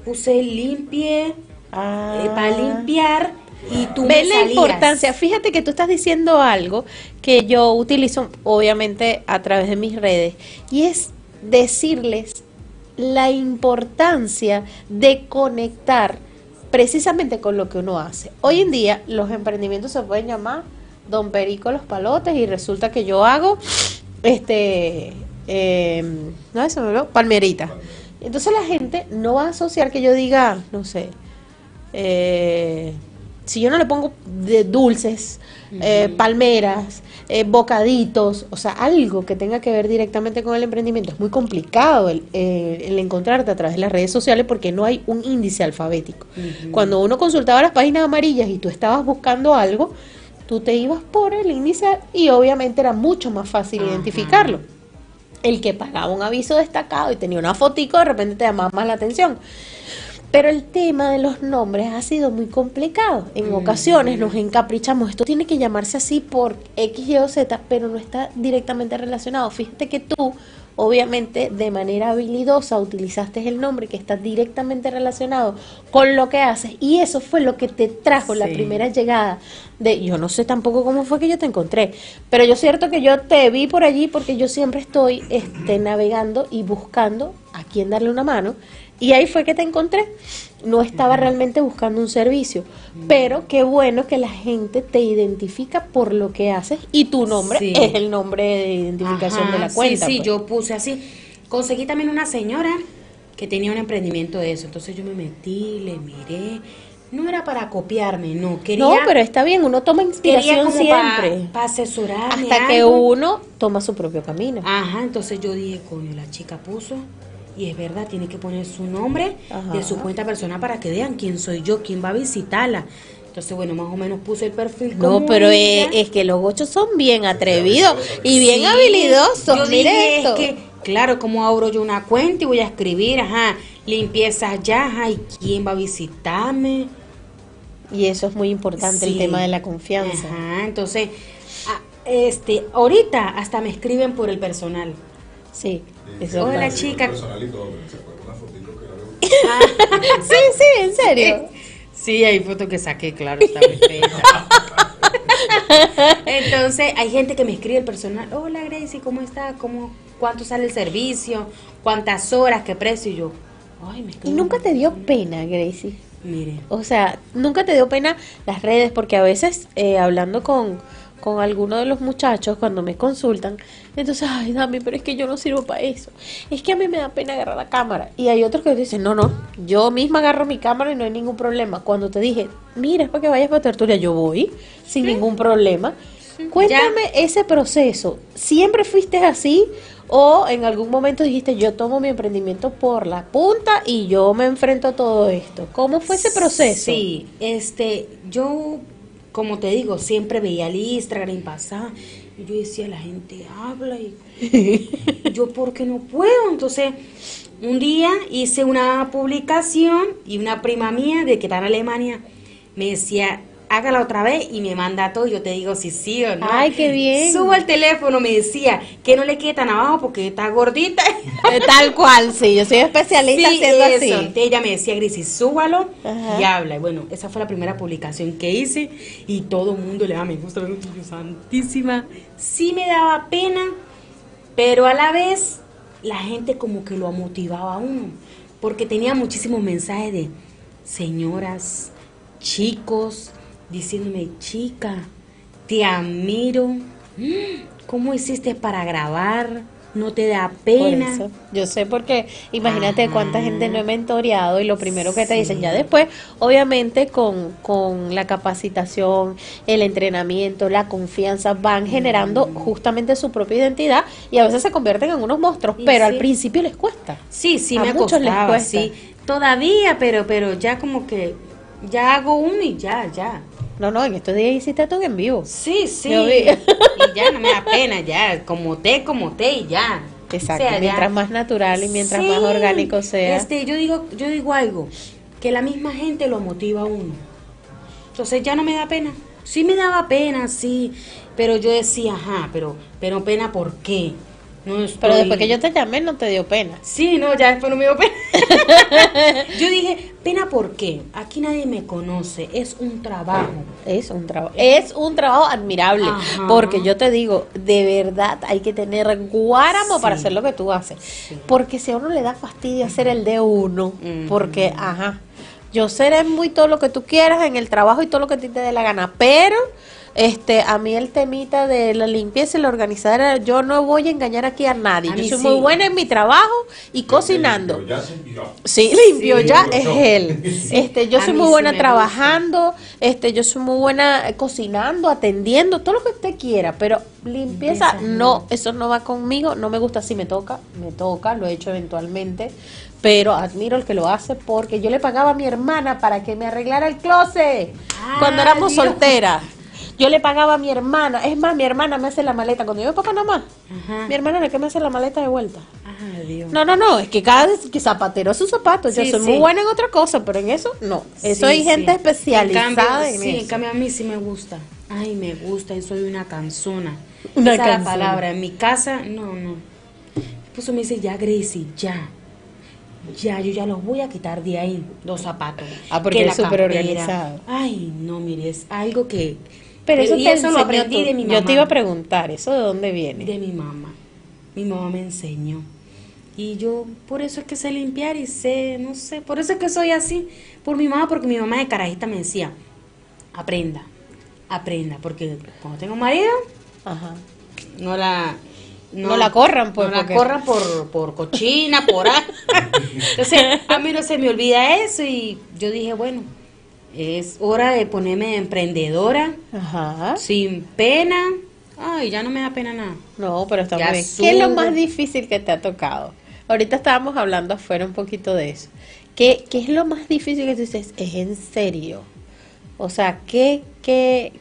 limpie para limpiar y tú me Ven la salías. importancia. Fíjate que tú estás diciendo algo que yo utilizo, obviamente, a través de mis redes, y es decirles la importancia de conectar precisamente con lo que uno hace. Hoy en día los emprendimientos se pueden llamar Don Perico los Palotes y resulta que yo hago no, se me olvidó, palmerita. Entonces la gente no va a asociar que yo diga, no sé, si yo no le pongo de dulces, palmeras, bocaditos, o sea, algo que tenga que ver directamente con el emprendimiento, es muy complicado el encontrarte a través de las redes sociales porque no hay un índice alfabético. Cuando uno consultaba las páginas amarillas y tú estabas buscando algo, tú te ibas por el índice y obviamente era mucho más fácil identificarlo. El que pagaba un aviso destacado y tenía una fotico, de repente te llamaba más la atención. Pero el tema de los nombres ha sido muy complicado. En ocasiones nos encaprichamos, esto tiene que llamarse así por X, Y o Z, pero no está directamente relacionado. Fíjate que tú obviamente de manera habilidosa utilizaste el nombre que está directamente relacionado con lo que haces y eso fue lo que te trajo la Sí. primera llegada de, yo no sé tampoco cómo fue que yo te encontré, pero yo cierto que yo te vi por allí porque yo siempre estoy navegando y buscando a quién darle una mano y ahí fue que te encontré. No estaba realmente buscando un servicio, pero qué bueno que la gente te identifica por lo que haces y tu nombre Sí. es el nombre de identificación Ajá, de la cuenta. Sí, sí, pues. yo puse así. Conseguí también una señora que tenía un emprendimiento de eso. Entonces yo me metí, le miré. No era para copiarme, no. Quería, No, pero está bien, uno toma quería inspiración como siempre, para asesorarme. hasta que algo. uno toma su propio camino. Ajá, entonces yo dije, coño, la chica puso. Y es verdad, tiene que poner su nombre Ajá. de su cuenta personal para que vean quién soy yo, quién va a visitarla. Entonces, bueno, más o menos puse el perfil. No, como pero ella. es que los gochos son bien atrevidos y bien Sí, habilidosos. Yo Mire dije, esto. es que, claro, como abro yo una cuenta y voy a escribir, ajá, limpieza ya, ajá, y quién va a visitarme. Y eso es muy importante, el Sí. tema de la confianza. Ajá, entonces, ahorita hasta me escriben por el personal. Sí, Y eso Hola, pasa. chica. Personal y todo, pero se acuerda una fotito que era de Sí, sí, en serio. Sí, hay fotos que saqué, claro, está muy fea. Entonces, hay gente que me escribe el personal, hola Gracie, ¿cómo está? ¿Cuánto sale el servicio? ¿Cuántas horas? ¿Qué precio? Y yo, ay, me Y escriben. nunca te dio pena, Gracie. Mire, O sea, nunca te dio pena las redes, porque a veces hablando con alguno de los muchachos cuando me consultan, entonces, ay, Dami, pero es que yo no sirvo para eso. Es que a mí me da pena agarrar la cámara. Y hay otros que dicen, no, no, yo misma agarro mi cámara y no hay ningún problema. Cuando te dije, mira, es para que vayas para tertulia, yo voy sin ningún problema. Cuéntame ese proceso. ¿Siempre fuiste así? ¿O en algún momento dijiste, yo tomo mi emprendimiento por la punta y yo me enfrento a todo esto? ¿Cómo fue ese proceso? sí, yo, como te digo, siempre veía el Instagram pasar y yo decía, la gente habla y yo, ¿por qué no puedo? Entonces, un día hice una publicación y una prima mía de que está en Alemania me decía, hágala otra vez y me manda todo y yo te digo si sí o no. Ay, qué bien. Subo el teléfono, me decía que no le quede tan abajo porque está gordita. Tal cual, sí, yo soy especialista Sí, haciendo eso. así. Entonces ella me decía, Grisi, súbalo Ajá. y habla. Y bueno, esa fue la primera publicación que hice y todo el mundo le daba me gusta, Dios santísima. Sí me daba pena, pero a la vez la gente como que lo motivaba a uno, porque tenía muchísimos mensajes de señoras, chicos, diciéndome, chica, te admiro. ¿Cómo hiciste para grabar? ¿No te da Por pena? eso. Yo sé porque imagínate Ajá. cuánta gente no he mentoreado y lo primero que te Sí. dicen ya después, obviamente con la capacitación, el entrenamiento, la confianza, van generando justamente su propia identidad y a veces se convierten en unos monstruos, Y pero al sí. principio les cuesta. Sí, sí, A me muchos les costaba, cuesta. sí. Todavía, pero ya como que ya hago uno y ya. No, no, en estos días hiciste todo en vivo. Sí, sí. Yo vi. Y ya no me da pena, ya, como té y ya. Exacto, O sea, ya. mientras más natural y mientras Sí. más orgánico sea. Yo digo algo, que la misma gente lo motiva a uno. Entonces ya no me da pena. Sí me daba pena, sí, pero yo decía, ajá, pero pena ¿por qué? No Pero estoy- después que yo te llamé no te dio pena. Sí, no, ya después no me dio pena. Yo dije, ¿pena por qué? Aquí nadie me conoce, es un trabajo. Es un trabajo admirable, Ajá. porque yo te digo, de verdad hay que tener guáramo Sí. para hacer lo que tú haces, porque si a uno le da fastidio hacer el de uno, Ujú. porque, ajá, yo seré muy todo lo que tú quieras en el trabajo y todo lo que a ti te dé la gana, pero a mí el temita de la limpieza y la organizadera, yo no voy a engañar aquí a nadie, A yo mí soy sí. muy buena en mi trabajo y cocinando. Ya se envió. Sí, limpio Sí. ya Limpio es yo. él. Yo A soy mí muy sí buena me trabajando, yo soy muy buena cocinando, atendiendo, todo lo que usted quiera, pero limpieza, Limpieza, no, eso no va conmigo, no me gusta, si me toca, lo he hecho eventualmente, pero admiro el que lo hace porque yo le pagaba a mi hermana para que me arreglara el closet cuando éramos Dios. solteras. Yo le pagaba a mi hermana, es más, mi hermana me hace la maleta cuando yo voy para Panamá. Ajá. Mi hermana es la que me hace la maleta de vuelta. Ay, Dios. No, es que cada que zapatero es su zapato. Yo Sí, soy sí. muy buena en otra cosa, pero en eso no. Eso Sí, hay gente sí. especializada en Sí, en eso. cambio a mí sí me gusta. Ay, me gusta y soy una canzona. Una Esa es la canzona. palabra. En mi casa, no. esposo me dice, ya Gracie, ya, yo ya los voy a quitar de ahí, los zapatos. Ah, porque que es la súper cartera. organizado. Ay, no, mire, es algo que... Pero eso y te eso lo enseñó aprendí tú. de mi mamá. Yo te iba a preguntar, ¿eso de dónde viene? De mi mamá. Mi mamá me enseñó. Y yo, por eso es que sé limpiar y sé, no sé, por eso es que soy así. Por mi mamá, porque mi mamá de carajita me decía, aprenda, porque cuando tengo marido, Ajá. no la... No la corran, pues, no la porque- corran por cochina, por ahí. Entonces, a mí no se me olvida eso y yo dije, bueno, es hora de ponerme de emprendedora, Ajá. sin pena. Ay, ya no me da pena nada. No, pero está Ya muy bien. ¿Qué es lo subo. más difícil que te ha tocado? Ahorita estábamos hablando afuera un poquito de eso. ¿Qué es lo más difícil que tú dices? ¿Es en serio? O sea, ¿qué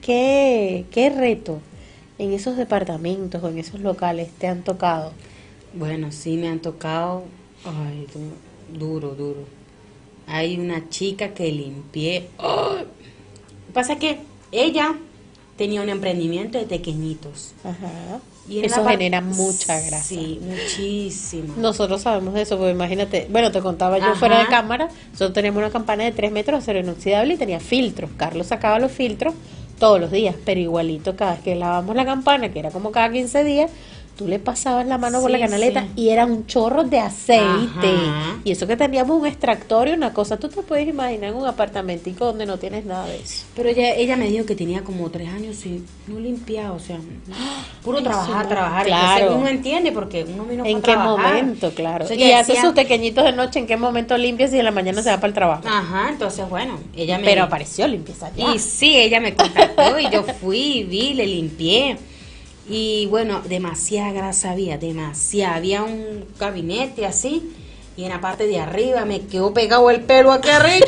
reto en esos departamentos o en esos locales te han tocado? Bueno, sí me han tocado, ay, duro. Hay una chica que limpié. ¡Ay! Pasa que ella tenía un emprendimiento de pequeñitos. Ajá. Y en Eso la genera mucha grasa. Sí, muchísima. Nosotros sabemos de eso, porque imagínate, bueno, te contaba yo Ajá. fuera de cámara, nosotros teníamos una campana de 3 metros de acero inoxidable y tenía filtros. Carlos sacaba los filtros todos los días, pero igualito cada vez que lavamos la campana, que era como cada 15 días, tú le pasabas la mano por la Sí, canaleta sí. y era un chorro de aceite. Ajá. Y eso que teníamos un extractor y una cosa, tú te puedes imaginar en un apartamentico donde no tienes nada de eso. Pero ella me dijo que tenía como 3 años y no limpiaba, o sea, puro Eso trabajar. no- Entonces claro. uno entiende porque uno vino ¿En a qué trabajar. momento? Claro. Entonces Y ella hace decía- sus pequeñitos de noche, ¿en qué momento limpias y en la mañana se va para el trabajo? Ajá, entonces bueno, ella me... Pero apareció limpieza ya. Y sí, ella me contactó y yo fui, vi, le limpié. Y bueno, demasiada grasa había, demasiada. Había un gabinete así y en la parte de arriba me quedó pegado el pelo aquí arriba.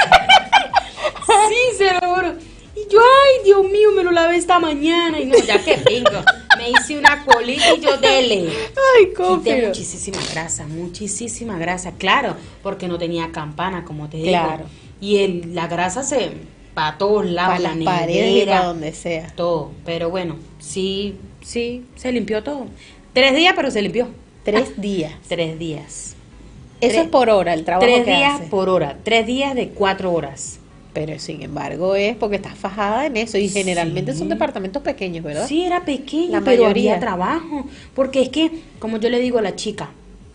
Sí, se lo juro. Y yo, ay, Dios mío, me lo lavé esta mañana. Y no, ya que vengo, me hice una colita y yo dele. Ay, Quité confío. muchísima grasa, claro, porque no tenía campana, como te digo. Claro. Y la grasa se para todos lados, Para la las paredes y nevera, para donde sea. todo. Pero bueno, sí, se limpió todo. 3 días, pero se limpió. 3 días. 3 días. Eso Tres- es por hora, el trabajo 3 que días hace. por hora. 3 días de 4 horas. Pero sin embargo es porque estás fajada en eso y generalmente Sí. son departamentos pequeños, ¿verdad? Sí, era pequeño, La pero mayoría. había trabajo. Porque es que, como yo le digo a la chica,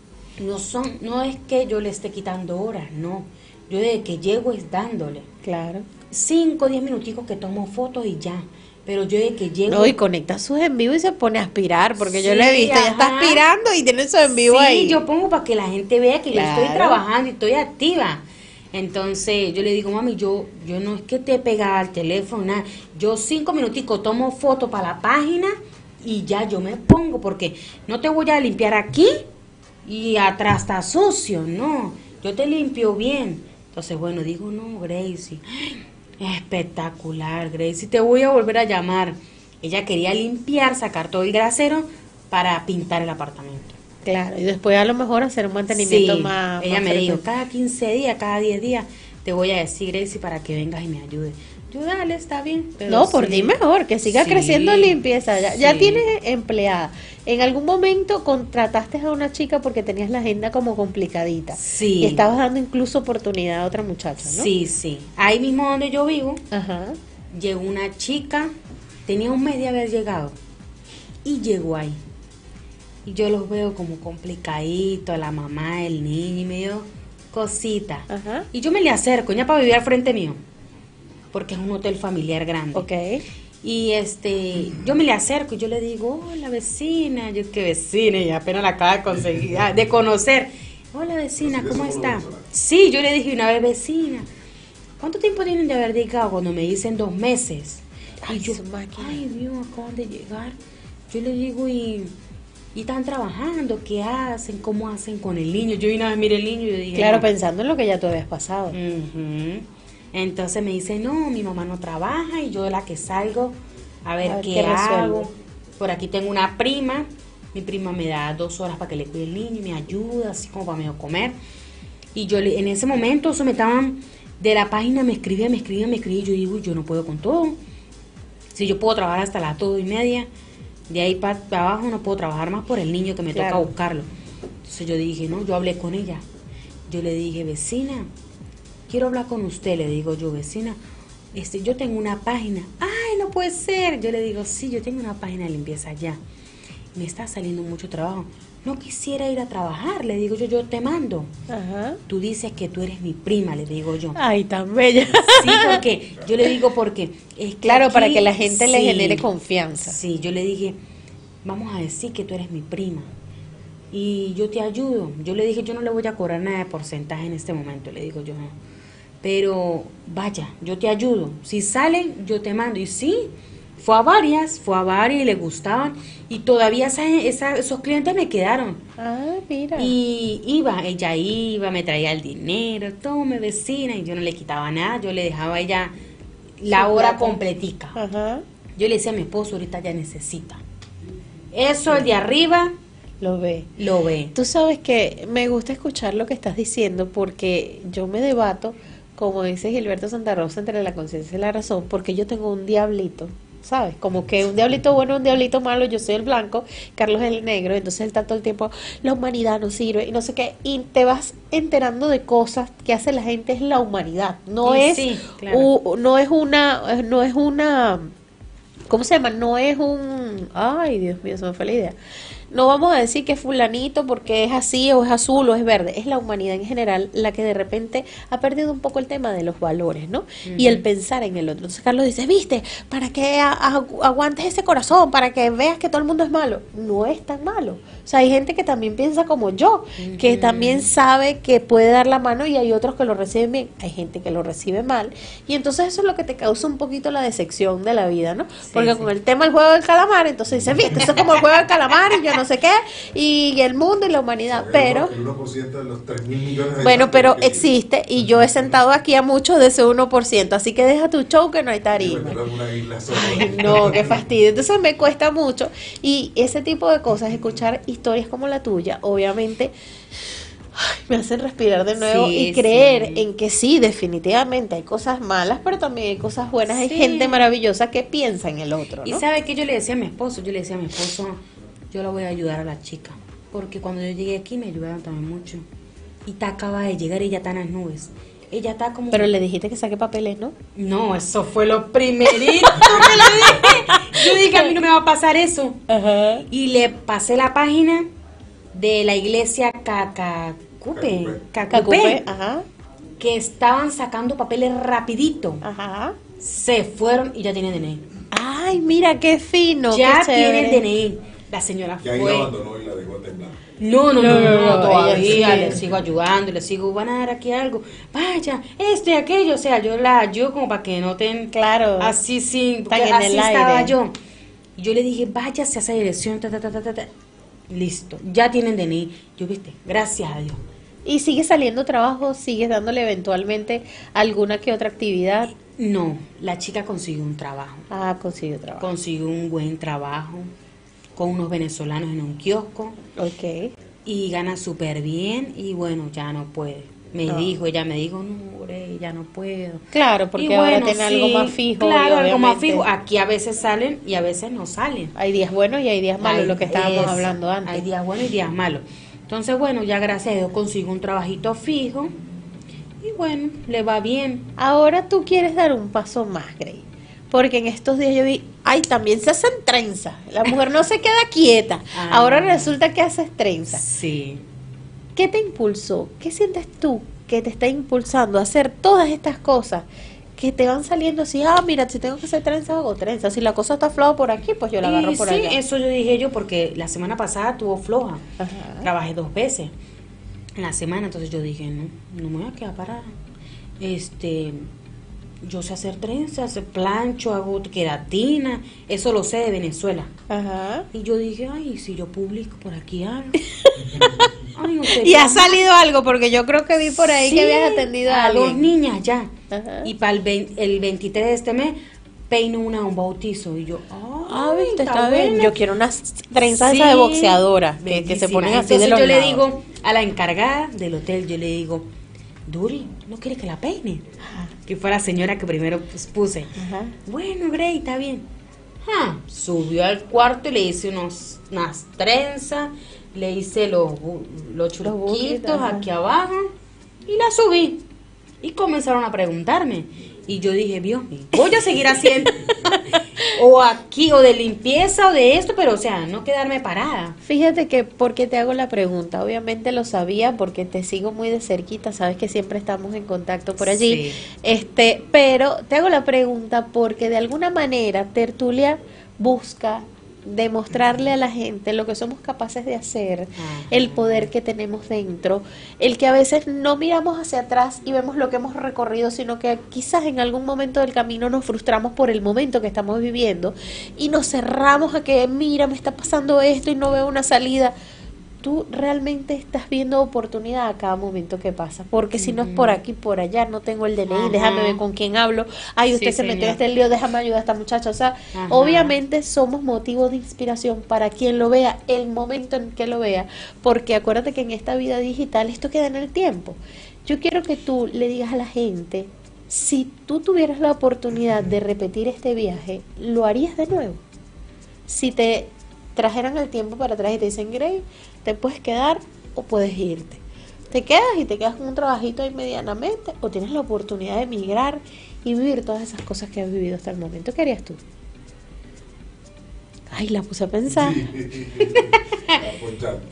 no es que yo le esté quitando horas, no. Yo desde que llego es dándole. Claro. 5 o 10 minuticos que tomo fotos y ya. Pero yo desde que llego... No, y conecta sus en vivo y se pone a aspirar, porque yo Sí, le he visto, ya está ajá. aspirando y tiene su en vivo sí, ahí. yo pongo para que la gente vea que yo estoy Claro. trabajando y estoy activa. Entonces yo le digo, mami, yo no es que te pega al teléfono, nada. Yo 5 minuticos tomo foto para la página y ya yo me pongo, porque no te voy a limpiar aquí y atrás está sucio, no. Yo te limpio bien. Entonces, bueno, digo, no, Gracie, espectacular, Gracie, te voy a volver a llamar. Ella quería limpiar, sacar todo el grasero para pintar el apartamento. Claro, y después a lo mejor hacer un mantenimiento Sí, más. ella más me dijo, frecuente. cada 15 días, cada 10 días, te voy a decir, Gracie, para que vengas y me ayudes. Yo, dale, está bien. Pero No, por sí. ti mejor, que siga Sí, creciendo limpieza. Ya sí. tienes empleada. ¿En algún momento contrataste a una chica porque tenías la agenda como complicadita? Sí. Y estabas dando incluso oportunidad a otra muchacha, ¿no? Sí. Ahí mismo donde yo vivo, Ajá. llegó una chica, tenía un mes de haber llegado, y llegó ahí. Y yo los veo como complicaditos, la mamá, el niño, y me dio cosita. Ajá. Y yo me le acerco, ya para vivir al frente mío, porque es un hotel familiar grande. Ok. Y yo me le acerco y yo le digo, hola vecina, yo qué vecina, y apenas la acaba de conseguir, de conocer. Hola vecina, ¿cómo está? Sí, yo le dije una vez, vecina, ¿cuánto tiempo tienen de haber llegado? Cuando me dicen 2 meses. Ay, Y yo, su máquina. ay Dios, acaban de llegar. Yo le digo, y están trabajando, ¿qué hacen? ¿Cómo hacen con el niño? Yo una vez miré el niño y yo dije, Claro, no. pensando en lo que ya tú habías pasado. Ujú. Entonces me dice, no, mi mamá no trabaja y yo la que salgo a ver qué resuelvo. hago. Por aquí tengo una prima, mi prima me da 2 horas para que le cuide el niño y me ayuda, así como para medio comer. Y yo en ese momento, eso me estaban, de la página me escribía, y yo digo, yo no puedo con todo. Si yo puedo trabajar hasta las 2:30, De ahí para abajo no puedo trabajar más por el niño que me Claro. toca buscarlo. Entonces yo dije, no, yo hablé con ella. Yo le dije, vecina, quiero hablar con usted, le digo yo, vecina, yo tengo una página. Ay, no puede ser. Yo le digo, sí, yo tengo una página de limpieza ya. Me está saliendo mucho trabajo. No quisiera ir a trabajar, le digo yo te mando. Ajá. Tú dices que tú eres mi prima, le digo yo. Ay, tan bella. Sí, porque yo le digo porque es que Claro, para aquí- que la gente le sí, genere confianza. Sí, yo le dije, vamos a decir que tú eres mi prima y yo te ayudo. Yo le dije, yo no le voy a cobrar nada de porcentaje en este momento, le digo yo, no. Pero vaya, yo te ayudo. Si salen, yo te mando. Y sí, fue a varias y le gustaban. Y todavía esos clientes me quedaron. Ah, mira. Y ella iba, me traía el dinero, tome vecina, y yo no le quitaba nada, yo le dejaba a ella la Su hora plata. completica. Ajá. Yo le decía a mi esposo, ahorita ya necesita. Eso el de arriba Lo ve. lo ve. Tú sabes que me gusta escuchar lo que estás diciendo porque yo me debato, como dice Gilberto Santa Rosa, entre la conciencia y la razón, porque yo tengo un diablito, ¿sabes? Como que un diablito bueno, un diablito malo, yo soy el blanco, Carlos es el negro, entonces él está todo el tiempo, la humanidad no sirve y no sé qué, y te vas enterando de cosas que hace la gente, es la humanidad, no Sí, es, sí, claro. no es una, ¿cómo se llama? No es un, ay Dios mío, se me fue la idea. No vamos a decir que es fulanito porque es así o es azul o es verde, es la humanidad en general la que de repente ha perdido un poco el tema de los valores, ¿no? Y el pensar en el otro. Entonces Carlos dice, viste, para que aguantes ese corazón, para que veas que todo el mundo es malo. No es tan malo. O sea, hay gente que también piensa como yo, que también sabe que puede dar la mano y hay otros que lo reciben bien. Hay gente que lo recibe mal. Y entonces eso es lo que te causa un poquito la decepción de la vida, ¿no? Porque sí. con el tema del juego del calamar, entonces dice, viste, eso es como el juego del calamar y yo no sé qué, y el mundo y la humanidad, pero El 1% de los 3.000 millones de bueno, pero habitantes que existe y yo he sentado aquí a muchos de ese 1%, así que deja tu show que no hay tienen, tarima. ¿verdad? Una isla sola. Ay, no, qué fastidio. Entonces me cuesta mucho y ese tipo de cosas, escuchar historias como la tuya, obviamente ay, me hacen respirar de nuevo Sí, y creer sí. en que sí, definitivamente hay cosas malas, pero también hay cosas buenas, hay Sí. gente maravillosa que piensa en el otro, Y ¿no? sabe que yo le decía a mi esposo, yo la voy a ayudar a la chica, porque cuando yo llegué aquí me ayudaron también mucho. Y está acaba de llegar, ella está en las nubes. Ella está como... Pero le dijiste que saque papeles, ¿no? No, eso fue lo primerito que le dije. Yo dije, a mí no me va a pasar eso. Ajá. Y le pasé la página de la iglesia Cacupe, Cacupé, ajá, que estaban sacando papeles rapidito. ajá. Se fueron y ya tienen DNI. Ay, mira qué fino, Ya qué chévere. tienen DNI. La señora Que ahí la fue... abandonó y la dejó a temblar. No, todavía ella le sí. sigo ayudando, le sigo, van a dar aquí algo, vaya, esto y aquello, o sea, yo la ayudo como para que noten Claro. así sí, porque Están en así el estaba aire. yo. Y yo le dije, váyase a esa dirección, listo, ya tienen DNI, yo viste, gracias a Dios. Y sigue saliendo trabajo, sigues dándole eventualmente alguna que otra actividad. No, la chica consiguió un trabajo, Ah, consiguió trabajo. consiguió un buen trabajo con unos venezolanos en un kiosco. Ok. Y gana súper bien y bueno, ya no puede. Ella me dijo, no, Grey, ya no puedo. Claro, porque Y ahora bueno, tiene algo sí, más fijo. Claro, y algo más obviamente fijo. Aquí a veces salen y a veces no salen. hay días buenos y hay días malos, Hay- lo que estábamos eso, hablando antes. Hay días buenos y días malos. Entonces, bueno, ya gracias a Dios consigo un trabajito fijo y bueno, le va bien. Ahora tú quieres dar un paso más, Grey. Porque en estos días yo vi, ay, también se hacen trenzas. La mujer no se queda quieta. Ah. Ahora resulta que haces trenzas. Sí. ¿Qué te impulsó? ¿Qué sientes tú que te está impulsando a hacer todas estas cosas que te van saliendo así? Ah, mira, si tengo que hacer trenzas, hago trenzas. Si la cosa está floja por aquí, pues yo la agarro Y por sí, allá. eso yo dije yo porque la semana pasada tuvo floja. Ajá. Trabajé 2 veces en la semana, entonces yo dije, no me voy a quedar parada. Yo sé hacer trenzas, plancho, hago queratina, eso lo sé de Venezuela. Ajá. Y yo dije, ay, si yo publico por aquí algo. Ay, no sé, Y ha ya. salido algo, porque yo creo que vi por ahí Sí, que habías atendido a 2 alguien. niñas ya. Ajá. Y para el 23 de este mes peino un bautizo. Y yo, Ah, viste, está bien. buena. Yo quiero unas trenzas Sí, esas de boxeadora que se bellísima. ponen así Entonces de los yo le lados. digo a la encargada del hotel, yo le digo, Duri, ¿no quiere que la peine? Ajá. Que fue la señora que primero puse. Ajá. Bueno, Grey, está bien. Subió al cuarto y le hice unas trenzas, le hice los churquitos ajá. aquí abajo y la subí. Y comenzaron a preguntarme. Y yo dije, Dios mío, voy a seguir haciendo o aquí, o de limpieza, o de esto, pero o sea, no quedarme parada. Fíjate que, porque te hago la pregunta, obviamente lo sabía porque te sigo muy de cerquita, sabes que siempre estamos en contacto por allí, Sí. pero te hago la pregunta porque de alguna manera Tertulia busca demostrarle a la gente lo que somos capaces de hacer, Ajá. el poder que tenemos dentro, el que a veces no miramos hacia atrás y vemos lo que hemos recorrido, sino que quizás en algún momento del camino nos frustramos por el momento que estamos viviendo y nos cerramos a que, mira, me está pasando esto y no veo una salida. Tú realmente estás viendo oportunidad a cada momento que pasa, porque si no es por aquí, por allá, no tengo el DNI, Ajá. déjame ver con quién hablo, ay, usted Sí, se metió en señor. este lío, déjame ayudar a esta muchacha, o sea, Ajá. obviamente somos motivo de inspiración para quien lo vea, el momento en que lo vea, porque acuérdate que en esta vida digital esto queda en el tiempo. Yo quiero que tú le digas a la gente, si tú tuvieras la oportunidad de repetir este viaje, ¿lo harías de nuevo? Si te trajeran el tiempo para atrás y te dicen, Grey, te puedes quedar o puedes irte. Te quedas y te quedas con un trabajito ahí medianamente, o tienes la oportunidad de emigrar y vivir todas esas cosas que has vivido hasta el momento. ¿Qué harías tú? Ay, la puse a pensar. Apuntar.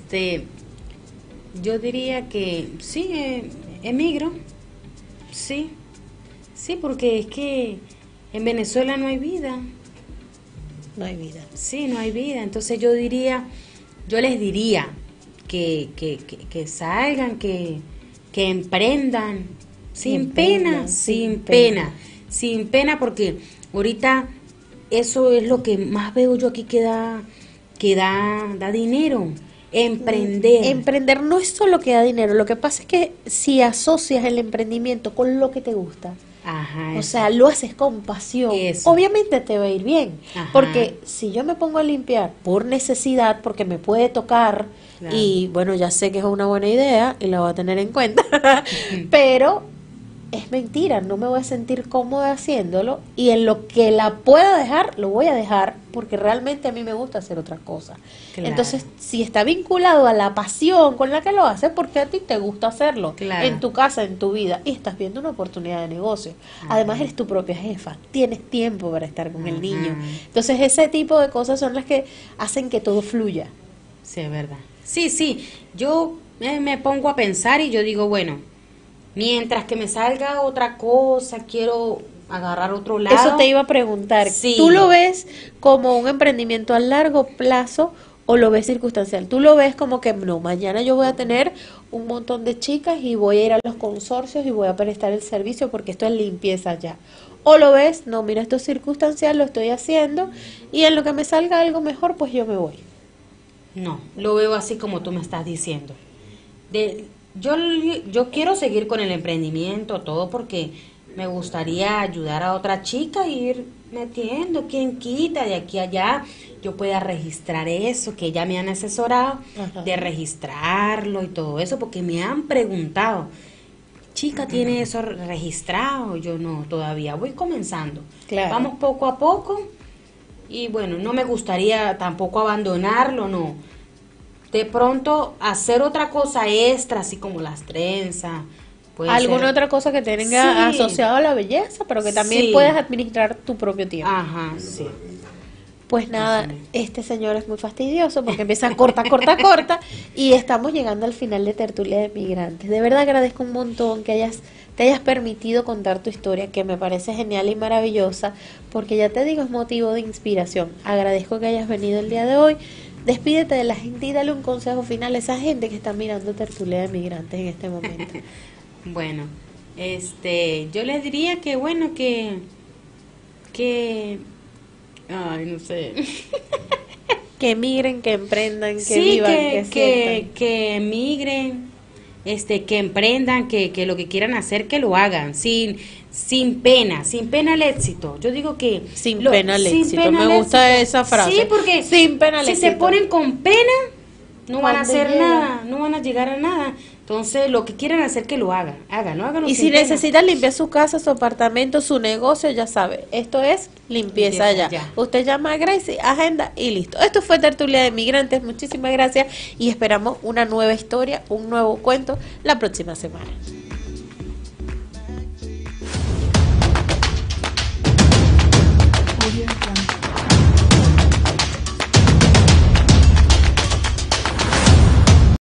Yo diría que sí, emigro, sí, porque es que en Venezuela no hay vida, No hay vida. sí, no hay vida, entonces yo les diría que salgan, que emprendan, sin emprendan, pena, sin sin pena, porque ahorita eso es lo que más veo yo aquí da dinero. Emprender. Emprender no es solo que da dinero, lo que pasa es que si asocias el emprendimiento con lo que te gusta, Ajá. o sea, lo haces con pasión, Eso. obviamente te va a ir bien. Ajá. Porque si yo me pongo a limpiar por necesidad, porque me puede tocar, Claro. y bueno, ya sé que es una buena idea y la voy a tener en cuenta, pero es mentira, no me voy a sentir cómoda haciéndolo, y en lo que la pueda dejar, lo voy a dejar, porque realmente a mí me gusta hacer otra cosa. Claro. Entonces, si está vinculado a la pasión con la que lo haces, porque a ti te gusta hacerlo, Claro. en tu casa, en tu vida, y estás viendo una oportunidad de negocio. Ajá. Además, eres tu propia jefa, tienes tiempo para estar con el Ajá. niño. Entonces, ese tipo de cosas son las que hacen que todo fluya. Sí, es verdad. Sí, yo me pongo a pensar y yo digo, bueno, mientras que me salga otra cosa, quiero agarrar otro lado. Eso te iba a preguntar. Sí. ¿Tú lo ves como un emprendimiento a largo plazo o lo ves circunstancial? ¿Tú lo ves como que no, mañana yo voy a tener un montón de chicas y voy a ir a los consorcios y voy a prestar el servicio porque esto es limpieza ya? ¿O lo ves, no, mira, esto es circunstancial, lo estoy haciendo y en lo que me salga algo mejor, pues yo me voy? No, lo veo así como tú me estás diciendo. Yo quiero seguir con el emprendimiento, todo, porque me gustaría ayudar a otra chica e ir metiendo, quien quita, de aquí a allá, yo pueda registrar eso, que ya me han asesorado, Ajá. de registrarlo y todo eso, porque me han preguntado, chica, ¿tiene eso registrado? Yo no, todavía voy comenzando. Claro. Vamos poco a poco. Y bueno, no me gustaría tampoco abandonarlo, no. De pronto hacer otra cosa extra, así como las trenzas. puede ¿Alguna ser. otra cosa que tenga Sí. asociado a la belleza, pero que también Sí. puedas administrar tu propio tiempo? Ajá, sí. Pues nada, este señor es muy fastidioso porque empieza a corta, y estamos llegando al final de Tertulia de Migrantes. De verdad agradezco un montón que te hayas permitido contar tu historia, que me parece genial y maravillosa, porque ya te digo, es motivo de inspiración. Agradezco que hayas venido el día de hoy. Despídete de la gente y dale un consejo final a esa gente que está mirando Tertulia de Migrantes en este momento. Bueno, yo les diría que bueno, que ay, no sé. Que emigren, que emprendan, que Sí, vivan, que sientan. que emigren, que emprendan, que lo que quieran hacer, que lo hagan, sin pena el éxito. Yo digo que Sin pena al éxito. Me al gusta éxito. esa frase. Sí, porque Sin pena al si se éxito. ponen con pena, no van a ¿Cuándo hacer llega? nada, no van a llegar a nada. Entonces, lo que quieran hacer que lo hagan, háganlo. Y si sin pena. necesitan limpiar su casa, su apartamento, su negocio, ya sabe, esto es limpieza Limpieza ya. ya. Usted llama a Gracie, agenda y listo. Esto fue Tertulia de Migrantes, muchísimas gracias y esperamos una nueva historia, un nuevo cuento la próxima semana.